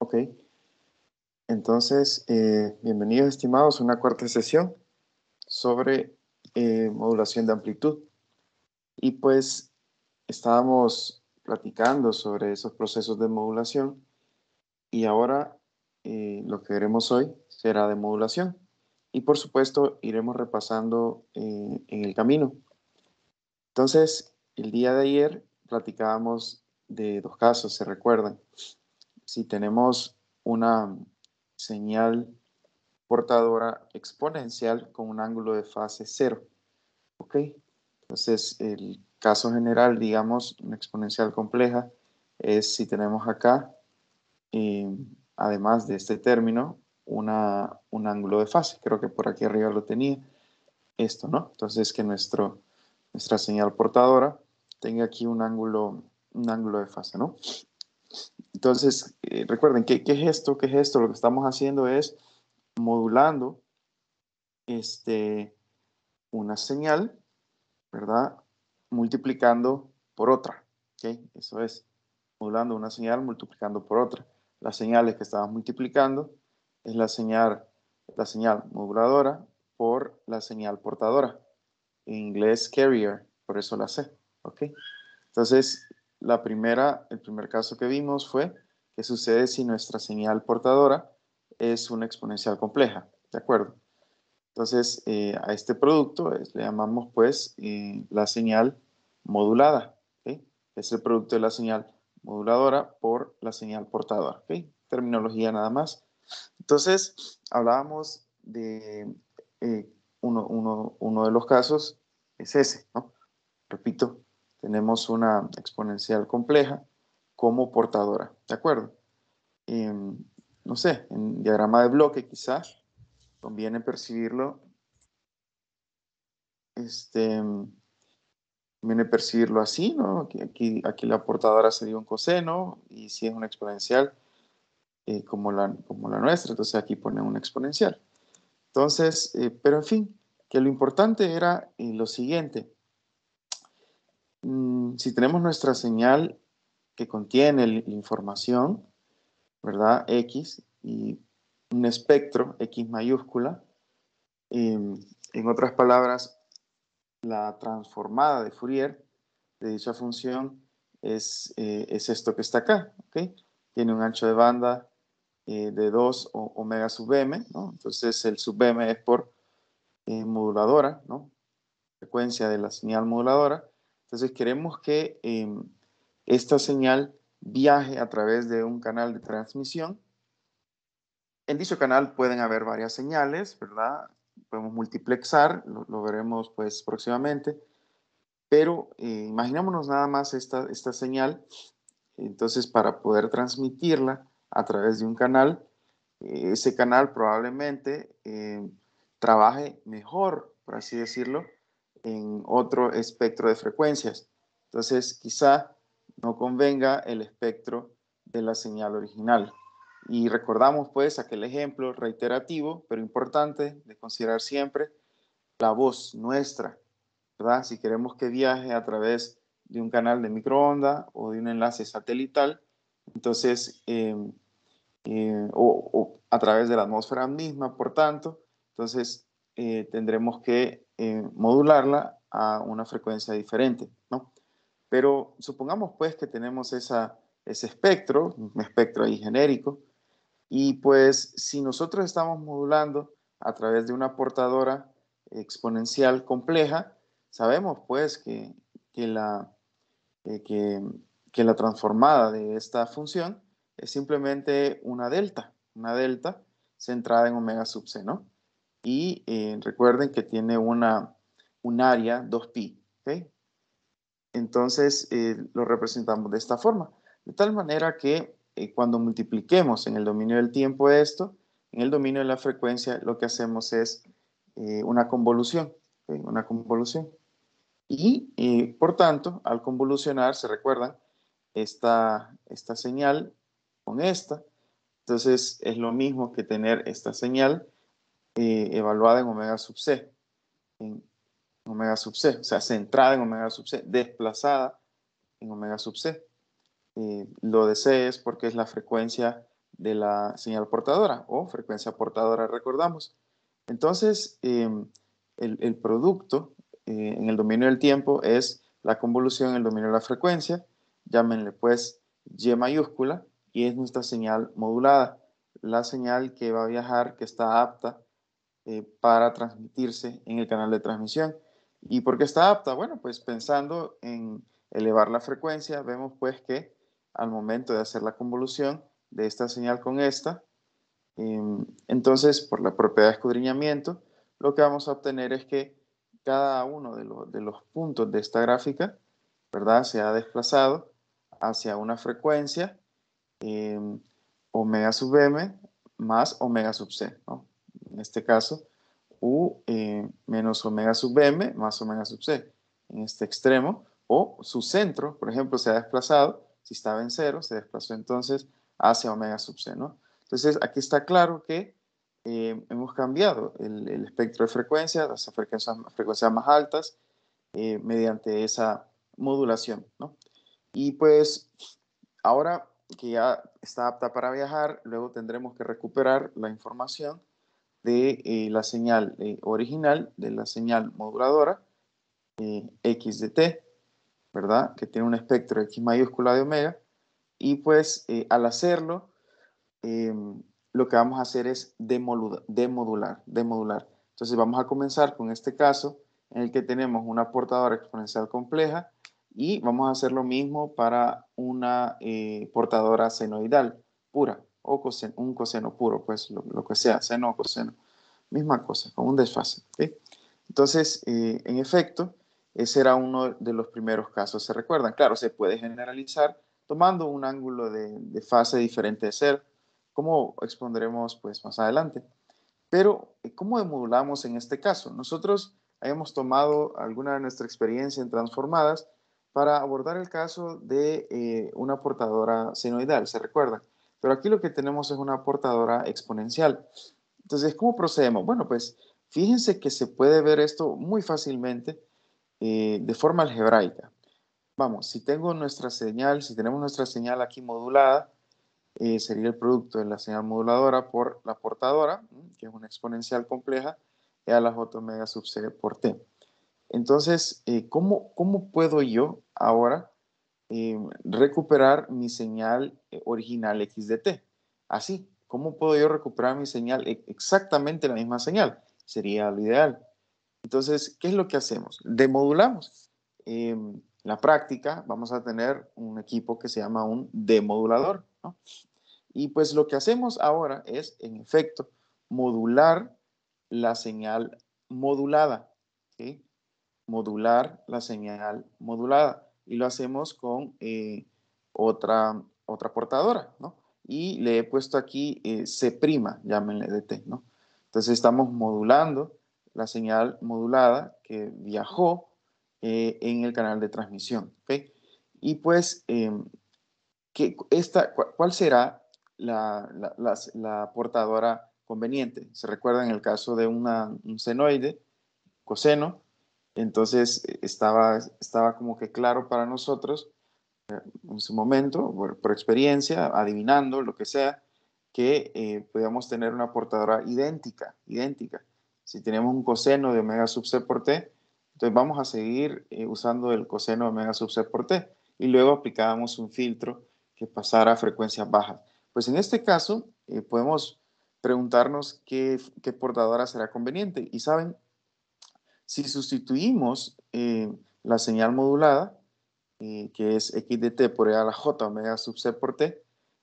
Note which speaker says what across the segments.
Speaker 1: Ok, entonces, bienvenidos estimados a una cuarta sesión sobre modulación de amplitud. Y pues estábamos platicando sobre esos procesos de modulación y ahora lo que veremos hoy será de modulación. Y por supuesto iremos repasando en el camino. Entonces, el día de ayer platicábamos de dos casos, ¿se recuerdan? Si tenemos una señal portadora exponencial con un ángulo de fase cero. ¿Ok? Entonces, el caso general, digamos, una exponencial compleja, es si tenemos acá, eh, además de este término, un ángulo de fase. Creo que por aquí arriba lo tenía. Esto, ¿no? Entonces, que nuestra señal portadora tenga aquí un ángulo de fase, ¿no? Entonces, recuerden, ¿qué es esto? ¿Qué es esto? Lo que estamos haciendo es modulando una señal, ¿verdad? Multiplicando por otra, ¿ok? Eso es, modulando una señal multiplicando por otra. Las señales que estamos multiplicando es la señal moduladora por la señal portadora. En inglés, carrier, por eso la C, ¿ok? Entonces, el primer caso que vimos fue qué sucede si nuestra señal portadora es una exponencial compleja, ¿de acuerdo? Entonces, a este producto le llamamos pues la señal modulada, ¿ok? Es el producto de la señal moduladora por la señal portadora, ¿ok? Terminología nada más. Entonces, hablábamos de uno de los casos, es ese, ¿no? Repito, tenemos una exponencial compleja como portadora, ¿de acuerdo? No sé, en diagrama de bloque quizás conviene percibirlo este, viene a percibirlo así, ¿no? Aquí la portadora sería un coseno y si es una exponencial como la nuestra, entonces aquí pone una exponencial. Entonces, pero en fin, que lo importante era lo siguiente. Si tenemos nuestra señal que contiene la información, ¿verdad? X y un espectro, X mayúscula, en otras palabras, la transformada de Fourier de dicha función es esto que está acá, ¿ok? Tiene un ancho de banda de 2 omega sub m, ¿no? Entonces el sub m es por moduladora, ¿no? Frecuencia de la señal moduladora. Entonces queremos que esta señal viaje a través de un canal de transmisión. En dicho canal pueden haber varias señales, ¿verdad? Podemos multiplexar, lo veremos pues próximamente. Pero imaginémonos nada más esta señal, entonces para poder transmitirla a través de un canal, ese canal probablemente trabaje mejor, por así decirlo, en otro espectro de frecuencias. Entonces quizá no convenga el espectro de la señal original. Y recordamos pues aquel ejemplo reiterativo, pero importante de considerar siempre, la voz nuestra, ¿verdad? Si queremos que viaje a través de un canal de microondas o de un enlace satelital, entonces, o a través de la atmósfera misma, por tanto, entonces tendremos que modularla a una frecuencia diferente, ¿no? Pero supongamos pues que tenemos ese espectro, un espectro ahí genérico, y pues si nosotros estamos modulando a través de una portadora exponencial compleja, sabemos pues que la, eh, que, que la transformada de esta función es simplemente una delta centrada en omega sub c, ¿no? Y recuerden que tiene un área 2pi, ¿ok? Entonces lo representamos de esta forma, de tal manera que cuando multipliquemos en el dominio del tiempo esto, en el dominio de la frecuencia lo que hacemos es una convolución, ¿okay? Una convolución. Y por tanto, al convolucionar, se recuerdan, esta señal con esta, entonces es lo mismo que tener esta señal evaluada en omega sub c, en omega sub c, o sea, centrada en omega sub c, desplazada en omega sub c. Lo de C es porque es la frecuencia de la señal portadora o frecuencia portadora, recordamos. Entonces, el producto en el dominio del tiempo es la convolución en el dominio de la frecuencia, llámenle pues Y mayúscula, y es nuestra señal modulada, la señal que va a viajar, que está apta para transmitirse en el canal de transmisión. ¿Y por qué está apta? Bueno, pues pensando en elevar la frecuencia, vemos pues que al momento de hacer la convolución de esta señal con esta, entonces por la propiedad de escudriñamiento, lo que vamos a obtener es que cada uno de los puntos de esta gráfica, ¿verdad?, se ha desplazado hacia una frecuencia eh, omega sub m más omega sub c, ¿no? En este caso, U menos omega sub m más omega sub c en este extremo, o su centro, por ejemplo, se ha desplazado, si estaba en cero, se desplazó entonces hacia omega sub c, ¿no? Entonces, aquí está claro que hemos cambiado el espectro de frecuencias, las frecuencias más altas, mediante esa modulación, ¿no? Y pues ahora que ya está apta para viajar, luego tendremos que recuperar la información de la señal original, de la señal moduladora, X de t, ¿verdad? Que tiene un espectro X mayúscula de omega. Y pues al hacerlo, eh, lo que vamos a hacer es demodular. Entonces vamos a comenzar con este caso en el que tenemos una portadora exponencial compleja y vamos a hacer lo mismo para una portadora senoidal pura o un coseno puro, pues lo que sea, seno o coseno. Misma cosa, con un desfase. ¿Okay? Entonces, en efecto, ese era uno de los primeros casos. ¿Se recuerdan? Claro, se puede generalizar tomando un ángulo de fase diferente de ser, como expondremos pues, más adelante. Pero, ¿cómo modulamos en este caso? Nosotros habíamos tomado alguna de nuestra experiencia en transformadas para abordar el caso de una portadora senoidal, ¿se recuerdan? Pero aquí lo que tenemos es una portadora exponencial. Entonces, ¿cómo procedemos? Bueno, pues fíjense que se puede ver esto muy fácilmente de forma algebraica. Vamos, si tengo nuestra señal, si tenemos nuestra señal aquí modulada, sería el producto de la señal moduladora por la portadora, que es una exponencial compleja, e a la j omega sub c por t. Entonces, ¿cómo puedo yo ahora recuperar mi señal original x de t? Así, ¿cómo puedo yo recuperar mi señal, exactamente la misma señal? Sería lo ideal. Entonces, ¿qué es lo que hacemos? Demodulamos. En la práctica vamos a tener un equipo que se llama un demodulador, ¿no? Y pues lo que hacemos ahora es, en efecto, modular la señal modulada, ¿sí? Modular la señal modulada. Y lo hacemos con otra portadora, ¿no? Y le he puesto aquí C', llámenle de T, ¿no? Entonces estamos modulando la señal modulada que viajó en el canal de transmisión, ¿ok? Y pues, ¿cuál será la portadora conveniente? ¿Se recuerda en el caso de un senoide, coseno? Entonces estaba como que claro para nosotros en su momento, por experiencia, adivinando, lo que sea, que podíamos tener una portadora idéntica. Si tenemos un coseno de omega sub c por t, entonces vamos a seguir usando el coseno de omega sub c por t y luego aplicábamos un filtro que pasara a frecuencias bajas. Pues en este caso podemos preguntarnos qué portadora será conveniente. Y saben, si sustituimos la señal modulada, que es x de t por e a la j omega sub c por t,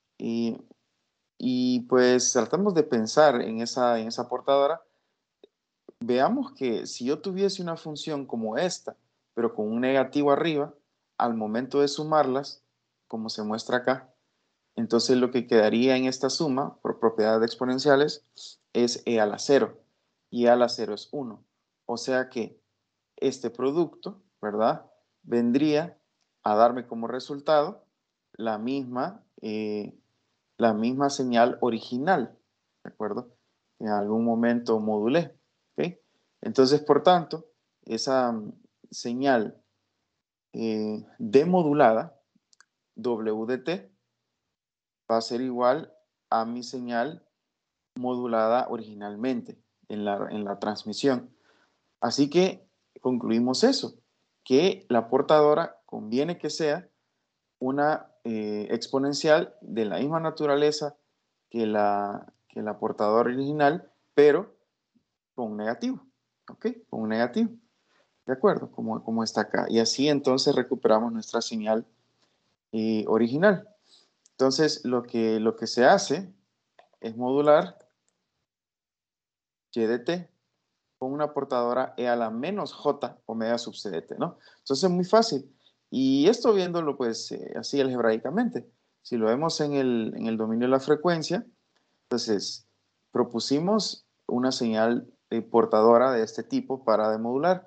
Speaker 1: y pues tratamos de pensar en esa portadora, veamos que si yo tuviese una función como esta, pero con un negativo arriba, al momento de sumarlas, como se muestra acá, entonces lo que quedaría en esta suma, por propiedades exponenciales, es e a la 0, y e a la 0 es 1. O sea que este producto, ¿verdad? Vendría a darme como resultado la misma, eh, la misma señal original, ¿de acuerdo? En algún momento modulé, ¿ok? Entonces, por tanto, esa señal demodulada, W de t, va a ser igual a mi señal modulada originalmente en la transmisión. Así que concluimos eso, que la portadora conviene que sea una exponencial de la misma naturaleza que la portadora original, pero con un negativo, ¿ok? Con un negativo, ¿de acuerdo? Como está acá. Y así entonces recuperamos nuestra señal original. Entonces, lo que se hace es modular y de t con una portadora e a la menos j omega sub c de t, ¿no? Entonces es muy fácil. Y esto viéndolo pues así algebraicamente. Si lo vemos en el dominio de la frecuencia, entonces propusimos una señal portadora de este tipo para demodular.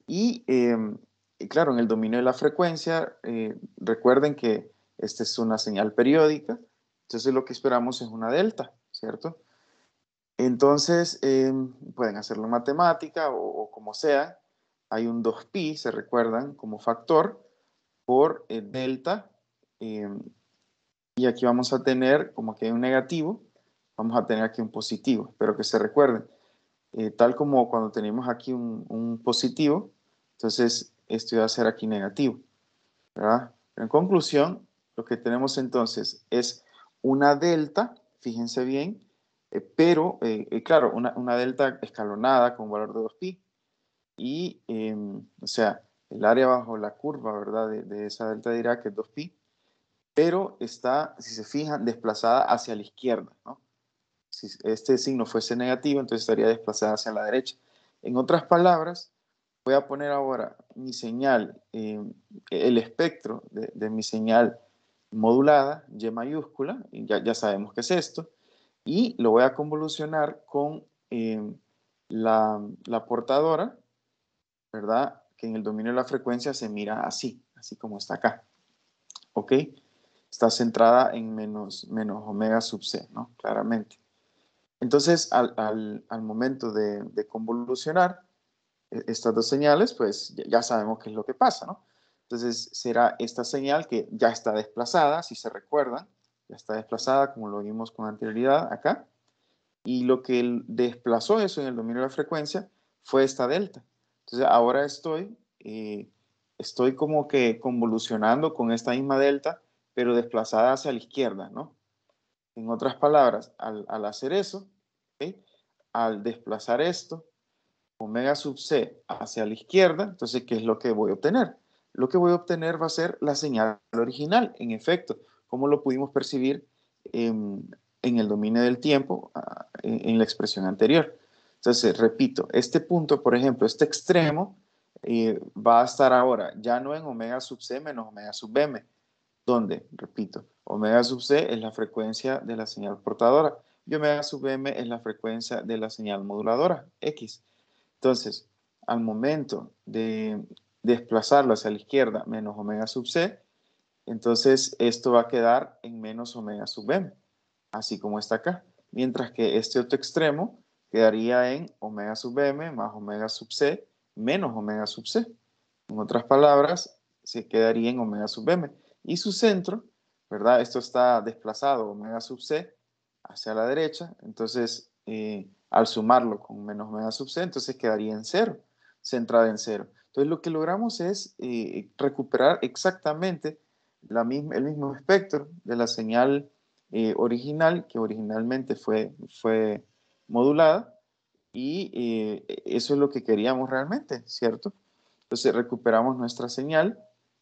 Speaker 1: Y claro, en el dominio de la frecuencia, recuerden que esta es una señal periódica, entonces lo que esperamos es una delta, ¿cierto? Entonces, pueden hacerlo en matemática o como sea. Hay un 2pi, se recuerdan, como factor por delta. eh, y aquí vamos a tener, como que hay un negativo, vamos a tener aquí un positivo. Espero que se recuerden. Tal como cuando tenemos aquí un positivo, entonces esto va a ser aquí negativo, ¿verdad? Pero en conclusión, lo que tenemos entonces es una delta, fíjense bien, pero claro, una delta escalonada con valor de 2pi. Y, o sea, el área bajo la curva, ¿verdad? De esa delta dirá que es 2pi, pero está, si se fijan, desplazada hacia la izquierda, ¿no? Si este signo fuese negativo, entonces estaría desplazada hacia la derecha. En otras palabras, voy a poner ahora mi señal, el espectro de mi señal modulada, Y mayúscula, y ya sabemos qué es esto, y lo voy a convolucionar con la portadora, ¿verdad? Que en el dominio de la frecuencia se mira así, así como está acá, ¿ok? Está centrada en menos omega sub c, ¿no? Claramente. Entonces, al momento de convolucionar estas dos señales, pues ya sabemos qué es lo que pasa, ¿no? Entonces, será esta señal que ya está desplazada, si se recuerdan, ya está desplazada como lo vimos con anterioridad acá, y lo que desplazó eso en el dominio de la frecuencia fue esta delta. Entonces, ahora estoy como que convolucionando con esta misma delta, pero desplazada hacia la izquierda, ¿no? En otras palabras, al hacer eso, ¿okay? Al desplazar esto, omega sub c hacia la izquierda, entonces, ¿qué es lo que voy a obtener? Lo que voy a obtener va a ser la señal original, en efecto, como lo pudimos percibir en el dominio del tiempo, en la expresión anterior. Entonces, repito, este punto, por ejemplo, este extremo, va a estar ahora ya no en omega sub c menos omega sub m, donde, repito, omega sub c es la frecuencia de la señal portadora y omega sub m es la frecuencia de la señal moduladora, X. Entonces, al momento de desplazarlo hacia la izquierda menos omega sub c, entonces esto va a quedar en menos omega sub m, así como está acá. Mientras que este otro extremo quedaría en omega sub m más omega sub c menos omega sub c. En otras palabras, se quedaría en omega sub m. Y su centro, ¿verdad? Esto está desplazado, omega sub c, hacia la derecha. Entonces, al sumarlo con menos omega sub c, entonces quedaría en cero, centrada en cero. Entonces, lo que logramos es recuperar exactamente el mismo espectro de la señal original, que originalmente fue modulada, y eso es lo que queríamos realmente, ¿cierto? Entonces recuperamos nuestra señal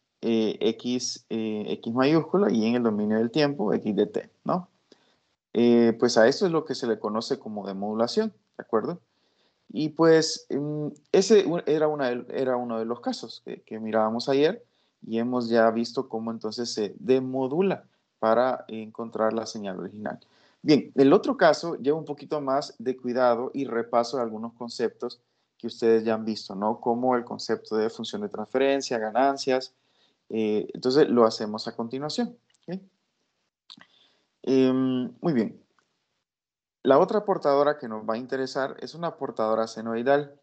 Speaker 1: X mayúscula y en el dominio del tiempo X de t, ¿no? Pues a esto es lo que se le conoce como demodulación, ¿de acuerdo? Y pues ese era uno de los casos que mirábamos ayer y hemos ya visto cómo entonces se demodula para encontrar la señal original. Bien, el otro caso lleva un poquito más de cuidado y repaso de algunos conceptos que ustedes ya han visto, ¿no? Como el concepto de función de transferencia, ganancias. Entonces lo hacemos a continuación. ¿Okay? Muy bien. La otra portadora que nos va a interesar es una portadora senoidal.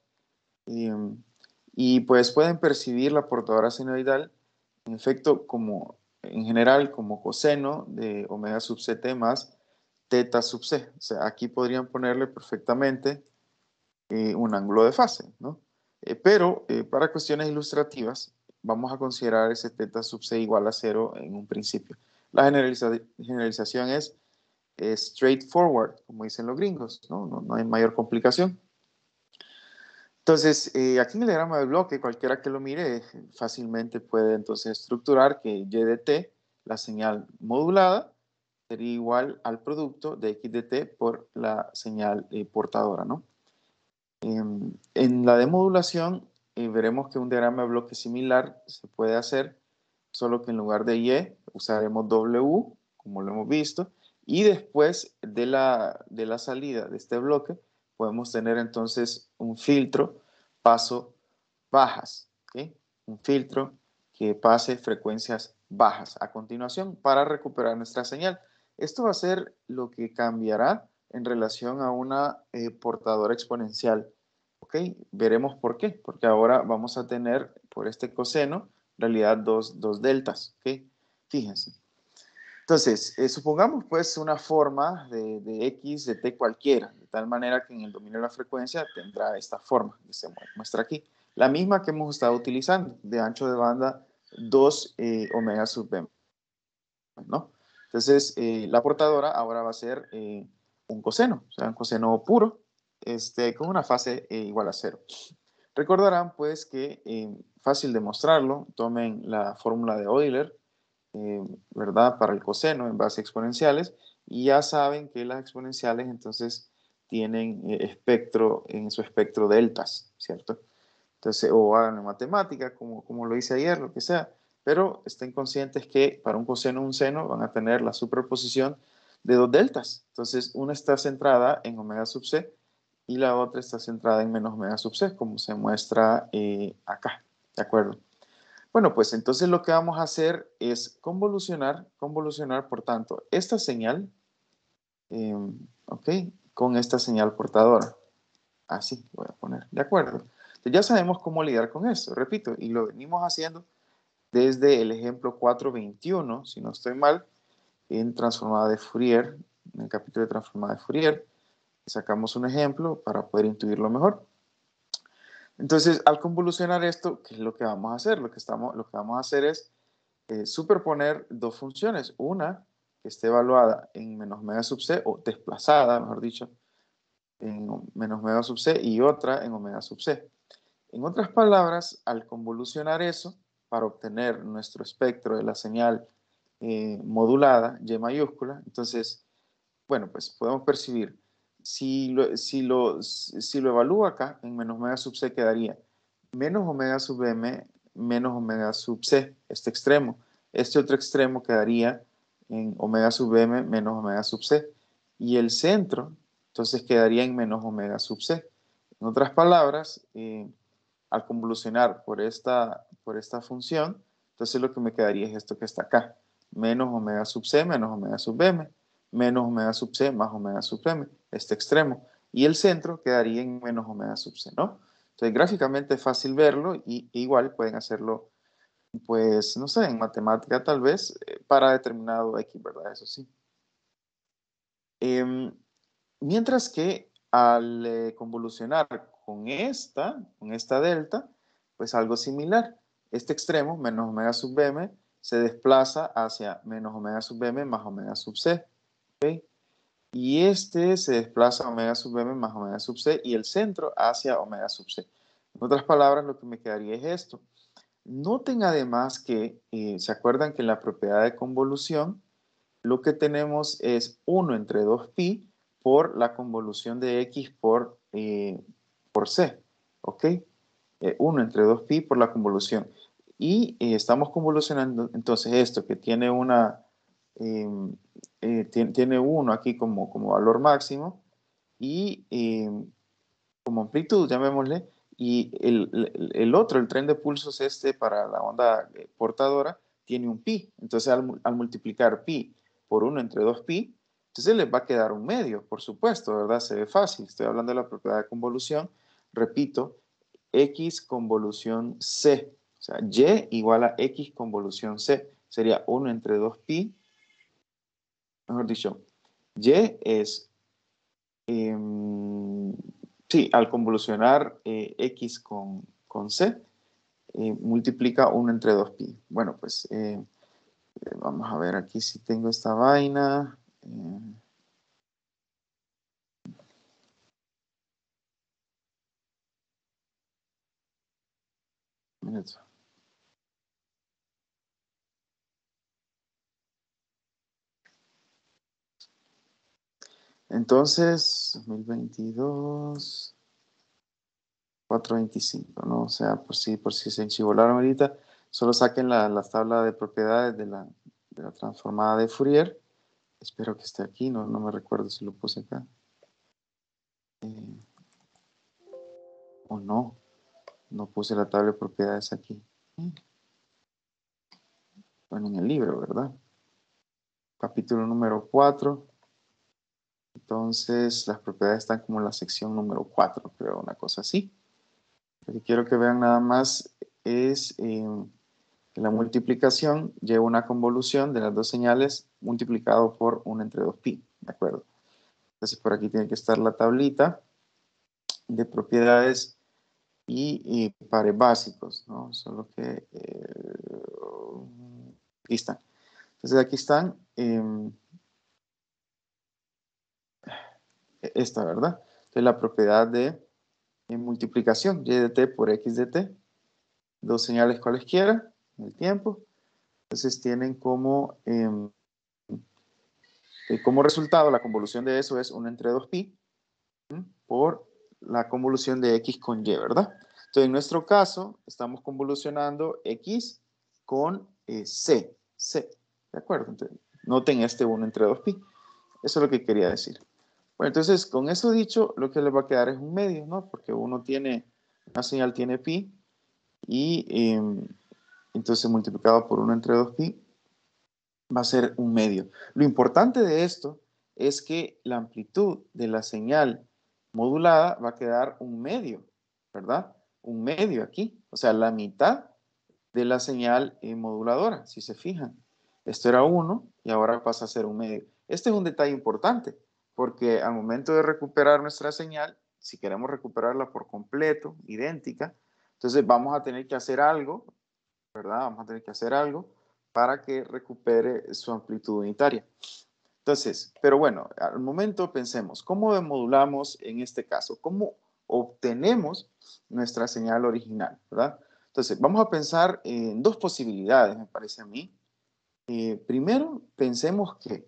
Speaker 1: Y pues pueden percibir la portadora senoidal, en efecto, como en general, como coseno de omega sub ct más teta sub c. O sea, aquí podrían ponerle perfectamente un ángulo de fase, ¿no? Pero para cuestiones ilustrativas, vamos a considerar ese teta sub c igual a 0 en un principio. La generalización es straightforward, como dicen los gringos, ¿no? No hay mayor complicación. Entonces, aquí en el diagrama de bloque, cualquiera que lo mire fácilmente puede entonces estructurar que y de t, la señal modulada, sería igual al producto de x de t por la señal portadora, ¿no? En la demodulación veremos que un diagrama de bloque similar se puede hacer, solo que en lugar de y usaremos w, como lo hemos visto, y después de la salida de este bloque podemos tener entonces un filtro paso bajas, ¿okay? Un filtro que pase frecuencias bajas a continuación para recuperar nuestra señal. Esto va a ser lo que cambiará en relación a una portadora exponencial. ¿Ok? Veremos por qué. Porque ahora vamos a tener por este coseno, en realidad, dos deltas. ¿Ok? Fíjense. Entonces, supongamos pues una forma de x de t cualquiera, de tal manera que en el dominio de la frecuencia tendrá esta forma que se muestra aquí. La misma que hemos estado utilizando, de ancho de banda 2 omega sub b, ¿no? Entonces, la portadora ahora va a ser un coseno, o sea, un coseno puro, con una fase igual a 0. Recordarán, pues, que fácil demostrarlo, tomen la fórmula de Euler, ¿verdad? Para el coseno en base a exponenciales, y ya saben que las exponenciales, entonces, tienen espectro, en su espectro deltas, ¿cierto? Entonces, o hagan en matemática, como lo hice ayer, lo que sea, pero estén conscientes que para un coseno y un seno van a tener la superposición de dos deltas. Entonces, una está centrada en omega sub c y la otra está centrada en menos omega sub c, como se muestra acá, ¿de acuerdo? Bueno, pues entonces lo que vamos a hacer es convolucionar, por tanto, esta señal, ¿ok? Con esta señal portadora. Así voy a poner, ¿de acuerdo? Entonces ya sabemos cómo lidiar con esto, repito, y lo venimos haciendo desde el ejemplo 4.21, si no estoy mal, en transformada de Fourier, en el capítulo de transformada de Fourier, sacamos un ejemplo para poder intuirlo mejor. Entonces, al convolucionar esto, ¿qué es lo que vamos a hacer? Lo que vamos a hacer es superponer dos funciones, una que esté evaluada en menos omega sub c, o desplazada, mejor dicho, en menos omega sub c, y otra en omega sub c. En otras palabras, al convolucionar eso, para obtener nuestro espectro de la señal modulada, Y mayúscula, entonces, bueno, pues podemos percibir, si lo evalúo acá, en menos omega sub c quedaría menos omega sub m, menos omega sub c, este extremo. Este otro extremo quedaría en omega sub m, menos omega sub c. Y el centro, entonces, quedaría en menos omega sub c. En otras palabras, al convolucionar por esta función, entonces lo que me quedaría es esto que está acá, menos omega sub c, menos omega sub m, menos omega sub c, más omega sub m, este extremo. Y el centro quedaría en menos omega sub c, ¿no? Entonces, gráficamente es fácil verlo y igual pueden hacerlo, pues, no sé, en matemática tal vez, para determinado X, ¿verdad? Eso sí. Em, Mientras que al convolucionar con esta delta, pues algo similar. Este extremo, menos omega sub m, se desplaza hacia menos omega sub m más omega sub c. ¿Okay? Y este se desplaza a omega sub m más omega sub c y el centro hacia omega sub c. En otras palabras, lo que me quedaría es esto. Noten además que, ¿se acuerdan que en la propiedad de convolución lo que tenemos es 1 entre 2pi por la convolución de x por c, ¿ok? 1 entre 2pi por la convolución. Y estamos convolucionando entonces esto que tiene tiene 1 aquí como valor máximo y como amplitud, llamémosle, y el otro, el tren de pulsos para la onda portadora, tiene un pi. Entonces, al multiplicar pi por 1 entre 2pi, entonces les va a quedar un medio, por supuesto, ¿verdad? Se ve fácil. Estoy hablando de la propiedad de convolución. Repito, x convolución c. O sea, y igual a x convolución c. Sería 1 entre 2pi, mejor dicho, Y es, sí, al convolucionar X con C, multiplica 1 entre 2pi. Bueno, pues vamos a ver aquí si tengo esta vaina. Minuto. Entonces, 2022, 425, ¿no? O sea, por si se enchivolaron ahorita, solo saquen las tablas de propiedades de la transformada de Fourier. Espero que esté aquí, no me recuerdo si lo puse acá. O no puse la tabla de propiedades aquí. Bueno, en el libro, ¿verdad? Capítulo número 4. Entonces, las propiedades están como en la sección número 4, creo, una cosa así. Lo que quiero que vean nada más es que la multiplicación lleva una convolución de las dos señales multiplicado por 1 entre 2pi, ¿de acuerdo? Entonces, por aquí tiene que estar la tablita de propiedades y pares básicos, ¿no? Solo que aquí están. Entonces, aquí están esta, ¿verdad? Entonces, la propiedad de multiplicación, y de t por x de t, dos señales cualesquiera en el tiempo. Entonces tienen como resultado, la convolución de eso es 1 entre 2pi por la convolución de x con y, ¿verdad? Entonces en nuestro caso estamos convolucionando x con c, ¿de acuerdo? Entonces, noten este 1 entre 2pi. Eso es lo que quería decir. Bueno, entonces con eso dicho, lo que les va a quedar es un medio, ¿no? Porque una señal tiene pi y entonces multiplicado por 1 entre 2pi va a ser un medio. Lo importante de esto es que la amplitud de la señal modulada va a quedar un medio, ¿verdad? Un medio aquí, o sea, la mitad de la señal moduladora, si se fijan. Esto era 1 y ahora pasa a ser un medio. Este es un detalle importante, porque al momento de recuperar nuestra señal, si queremos recuperarla por completo, idéntica, entonces vamos a tener que hacer algo, ¿verdad? Vamos a tener que hacer algo para que recupere su amplitud unitaria. Entonces, pero bueno, al momento pensemos, ¿cómo modulamos en este caso? ¿Cómo obtenemos nuestra señal original, ¿verdad? Entonces, vamos a pensar en dos posibilidades, me parece a mí. Primero, pensemos que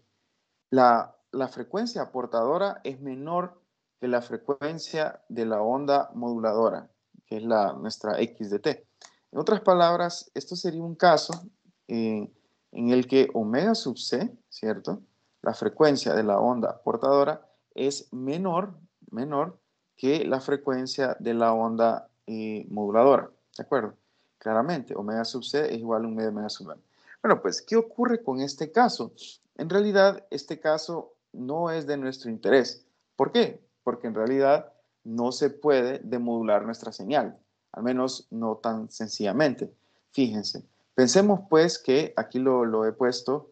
Speaker 1: la frecuencia aportadora es menor que la frecuencia de la onda moduladora, que es nuestra x de t. En otras palabras, esto sería un caso en el que omega sub c, ¿cierto? La frecuencia de la onda portadora es menor que la frecuencia de la onda moduladora, ¿de acuerdo? Claramente, omega sub c es igual a un medio de omega sub n. Bueno, pues, ¿qué ocurre con este caso? En realidad, este caso no es de nuestro interés. ¿Por qué? Porque en realidad no se puede demodular nuestra señal, al menos no tan sencillamente. Fíjense, pensemos pues que aquí lo he puesto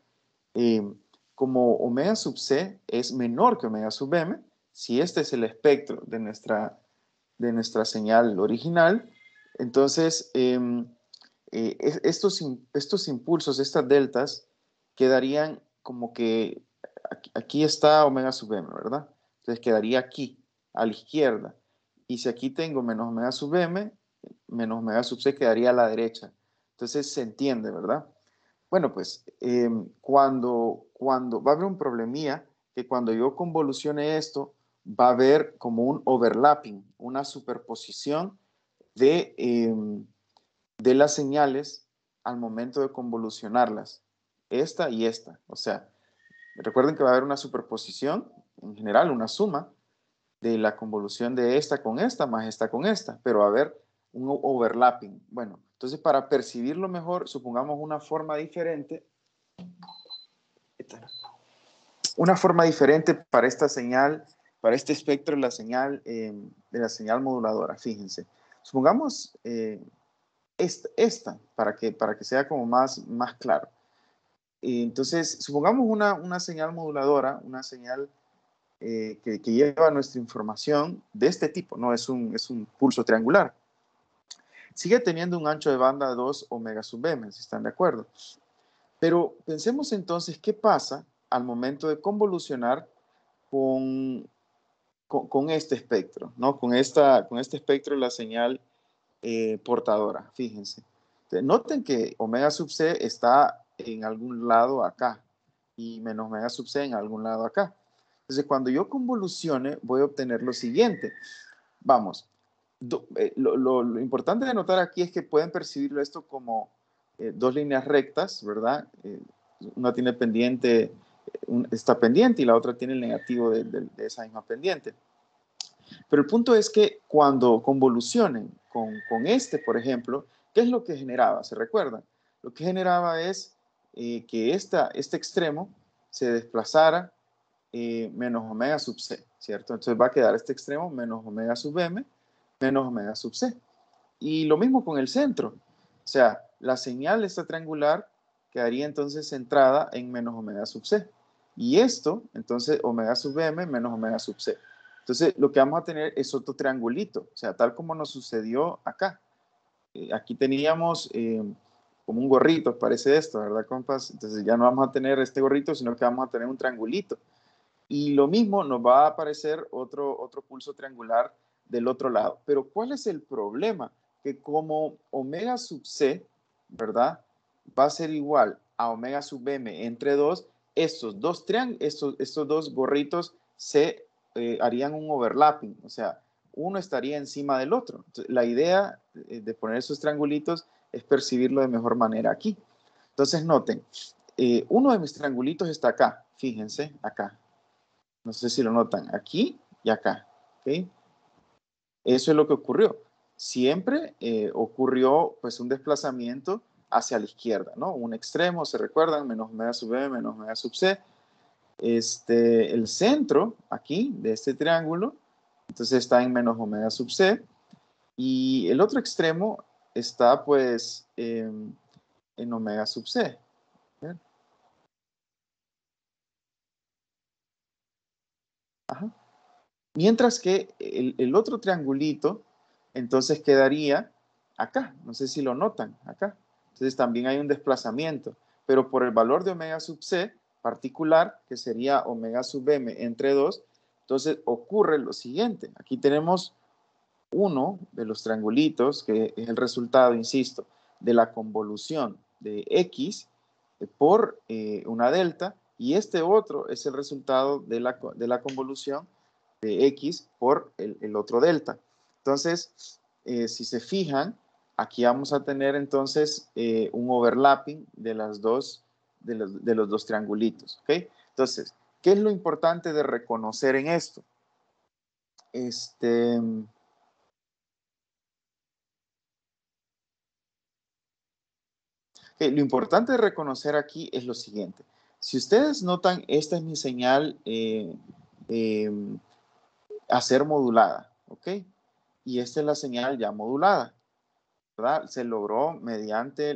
Speaker 1: como omega sub c es menor que omega sub m, si este es el espectro de nuestra señal original, entonces estos impulsos, estas deltas, quedarían como que aquí está omega sub m, ¿verdad? Entonces quedaría aquí, a la izquierda. Y si aquí tengo menos omega sub m, menos omega sub c quedaría a la derecha. Entonces se entiende, ¿verdad? Bueno, pues cuando va a haber un problemilla, que cuando yo convolucione esto, va a haber como un overlapping, una superposición de las señales al momento de convolucionarlas, esta y esta. O sea, recuerden que va a haber una superposición, en general una suma, de la convolución de esta con esta más esta con esta, pero va a haber un overlapping. Bueno, entonces para percibirlo mejor, supongamos una forma diferente para esta señal, para este espectro de la señal moduladora. Fíjense, supongamos esta para que sea como más claro. entonces, supongamos una señal moduladora, una señal que lleva nuestra información de este tipo, ¿no? Es un pulso triangular. Sigue teniendo un ancho de banda de 2 omega sub m, si están de acuerdo. Pero pensemos entonces qué pasa al momento de convolucionar con este espectro, ¿no? Con este espectro de la señal portadora, fíjense. Entonces, noten que omega sub c está en algún lado acá y menos omega sub c en algún lado acá. Entonces, cuando yo convolucione, voy a obtener lo siguiente. Vamos, lo importante de notar aquí es que pueden percibirlo esto como dos líneas rectas, ¿verdad? Una tiene pendiente, está pendiente y la otra tiene el negativo de esa misma pendiente. Pero el punto es que cuando convolucionen con este, por ejemplo, ¿qué es lo que generaba? ¿Se recuerdan? Lo que generaba es que este extremo se desplazara menos omega sub c, ¿cierto? Entonces va a quedar este extremo menos omega sub m, menos omega sub c. Y lo mismo con el centro. O sea, la señal esta triangular quedaría entonces centrada en menos omega sub c. Y esto, entonces, omega sub m menos omega sub c. Entonces, lo que vamos a tener es otro triangulito, o sea, tal como nos sucedió acá. Aquí teníamos como un gorrito, parece esto, ¿verdad, compas? Entonces ya no vamos a tener este gorrito, sino que vamos a tener un triangulito. Y lo mismo nos va a aparecer otro pulso triangular del otro lado. Pero ¿cuál es el problema? Que como omega sub c, ¿verdad? Va a ser igual a omega sub m entre 2, estos dos gorritos se harían un overlapping, o sea, uno estaría encima del otro. Entonces, la idea de poner esos triangulitos es percibirlo de mejor manera aquí. Entonces noten, uno de mis triangulitos está acá, fíjense, acá. No sé si lo notan, aquí y acá. ¿Okay? Eso es lo que ocurrió. Siempre ocurrió pues un desplazamiento hacia la izquierda, ¿no? Un extremo, ¿se recuerdan? Menos omega sub b, menos omega sub c. El centro aquí de este triángulo, entonces está en menos omega sub c. Y el otro extremo está pues en omega sub c. ¿Bien? Ajá. Mientras que el otro triangulito, entonces quedaría acá. No sé si lo notan, acá. Entonces también hay un desplazamiento. Pero por el valor de omega sub c particular, que sería omega sub m entre 2, entonces ocurre lo siguiente. Aquí tenemos uno de los triangulitos, que es el resultado, insisto, de la convolución de X por una delta, y este otro es el resultado de la convolución de X por el otro delta. Entonces, si se fijan, aquí vamos a tener entonces un overlapping de los dos triangulitos. ¿Okay? Entonces, ¿qué es lo importante de reconocer en esto? Lo importante de reconocer aquí es lo siguiente. Si ustedes notan, esta es mi señal eh, a ser modulada, ¿ok? Y esta es la señal ya modulada, ¿verdad? Se logró mediante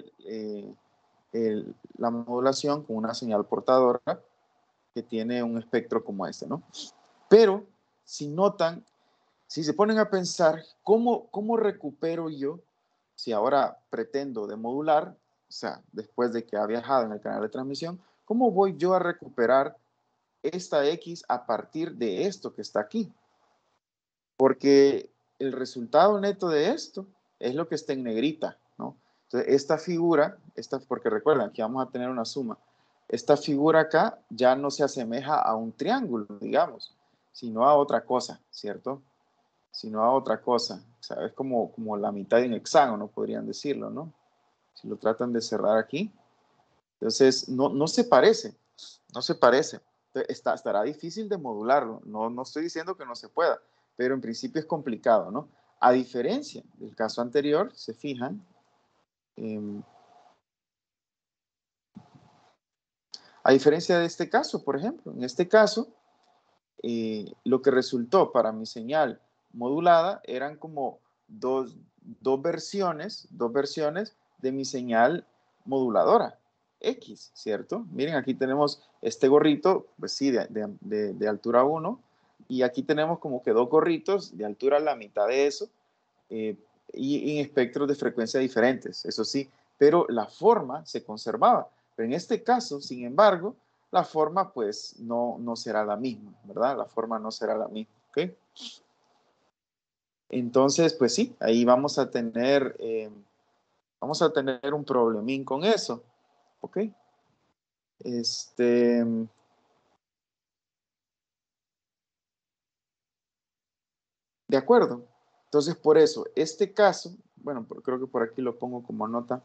Speaker 1: la modulación con una señal portadora que tiene un espectro como este, ¿no? Pero si notan, si se ponen a pensar, ¿cómo recupero yo si ahora pretendo demodular, o sea, después de que ha viajado en el canal de transmisión, cómo voy yo a recuperar esta X a partir de esto que está aquí? Porque el resultado neto de esto es lo que está en negrita, ¿no? Entonces, esta figura, porque recuerdan que vamos a tener una suma, esta figura acá ya no se asemeja a un triángulo, digamos, sino a otra cosa, ¿cierto? Sino a otra cosa. O sea, es como la mitad de un hexágono, podrían decirlo, ¿no? Si lo tratan de cerrar aquí. Entonces, no se parece, no se parece. Estará difícil de modularlo. No estoy diciendo que no se pueda, pero en principio es complicado, ¿no? A diferencia del caso anterior, se fijan, eh, a diferencia de este caso, por ejemplo, en este caso, lo que resultó para mi señal modulada eran como dos versiones de mi señal moduladora. X, ¿cierto? Miren, aquí tenemos este gorrito, pues sí, de altura 1, y aquí tenemos como que dos gorritos de altura la mitad de eso, eh, y en espectros de frecuencia diferentes, eso sí, pero la forma se conservaba. Pero en este caso, sin embargo, la forma pues no será la misma, ¿verdad? La forma no será la misma, ¿ok? Entonces, pues sí, ahí vamos a tener un problemín con eso, ¿ok? Este, de acuerdo. Entonces, por eso, este caso, bueno, creo que por aquí lo pongo como nota,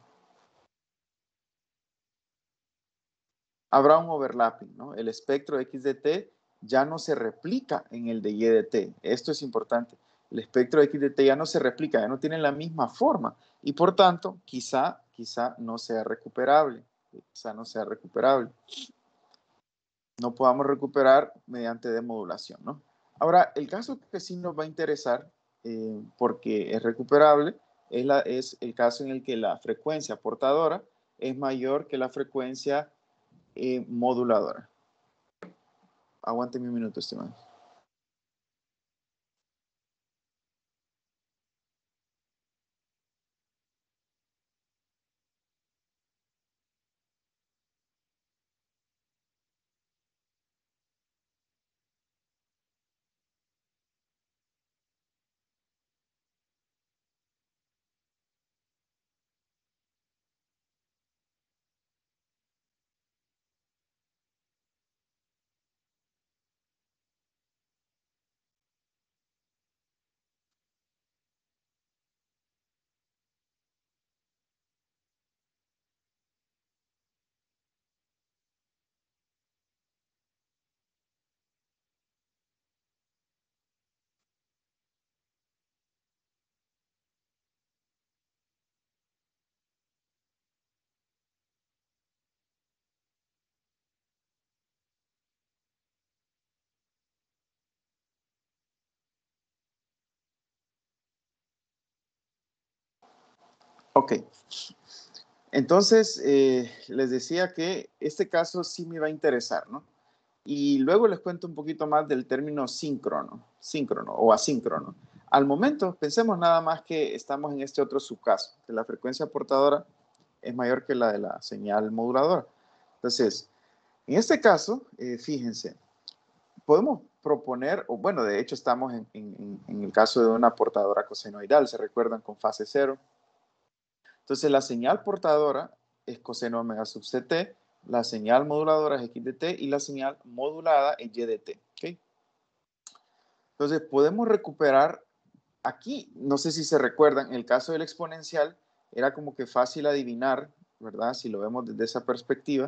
Speaker 1: habrá un overlapping, ¿no? El espectro X de T ya no se replica en el de Y de T. Esto es importante. El espectro X de T ya no se replica, ya no tiene la misma forma y por tanto, quizá no sea recuperable. Quizá no sea recuperable. No podamos recuperar mediante demodulación, ¿no? Ahora, el caso que sí nos va a interesar, porque es recuperable, es el caso en el que la frecuencia portadora es mayor que la frecuencia moduladora. Aguánteme un minuto, estimado. Ok, entonces les decía que este caso sí me va a interesar, ¿no? Y luego les cuento un poquito más del término síncrono o asíncrono. Al momento, pensemos nada más que estamos en este otro subcaso, que la frecuencia portadora es mayor que la de la señal moduladora. Entonces, en este caso, fíjense, podemos proponer, o bueno, de hecho estamos en el caso de una portadora cosenoidal, ¿se recuerdan? Con fase cero. Entonces, la señal portadora es coseno omega sub ct, la señal moduladora es x de t y la señal modulada es y de t. ¿Okay? Entonces, podemos recuperar aquí, no sé si se recuerdan, en el caso del exponencial era como que fácil adivinar, ¿verdad? Si lo vemos desde esa perspectiva.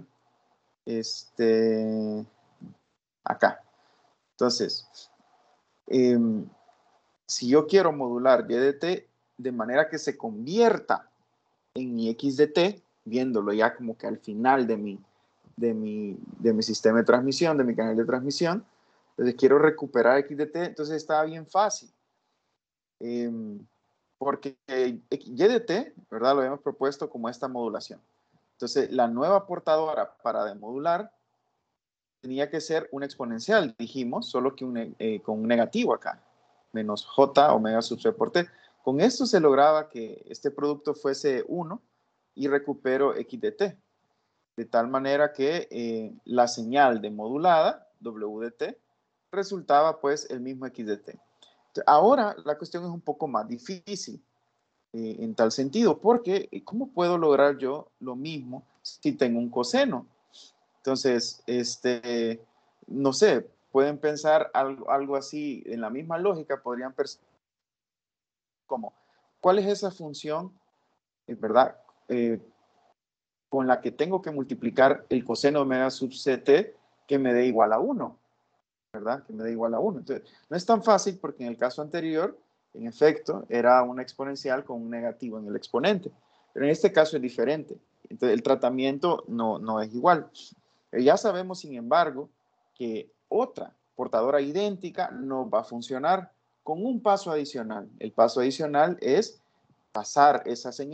Speaker 1: Acá. Entonces, eh, si yo quiero modular y de t de manera que se convierta en mi x de t, viéndolo ya como que al final de mi sistema de transmisión, de mi canal de transmisión, entonces quiero recuperar x de t, entonces está bien fácil. Eh, porque y de t, ¿verdad? Lo habíamos propuesto como esta modulación. Entonces, la nueva portadora para demodular tenía que ser un exponencial, dijimos, solo que con un negativo acá, menos j omega sub c por t. Con esto se lograba que este producto fuese 1 y recupero x de t, de tal manera que la señal de modulada, w de t, resultaba pues el mismo x de t. Ahora la cuestión es un poco más difícil en tal sentido, porque ¿cómo puedo lograr yo lo mismo si tengo un coseno? Entonces, no sé, pueden pensar algo así, en la misma lógica, podrían pensar como, ¿cuál es esa función, verdad, con la que tengo que multiplicar el coseno de omega sub ct que me dé igual a 1, ¿verdad? Que me dé igual a 1. Entonces, no es tan fácil porque en el caso anterior, en efecto, era una exponencial con un negativo en el exponente, pero en este caso es diferente. Entonces, el tratamiento no es igual. Ya sabemos, sin embargo, que otra portadora idéntica no va a funcionar con un paso adicional. El paso adicional es pasar esa señal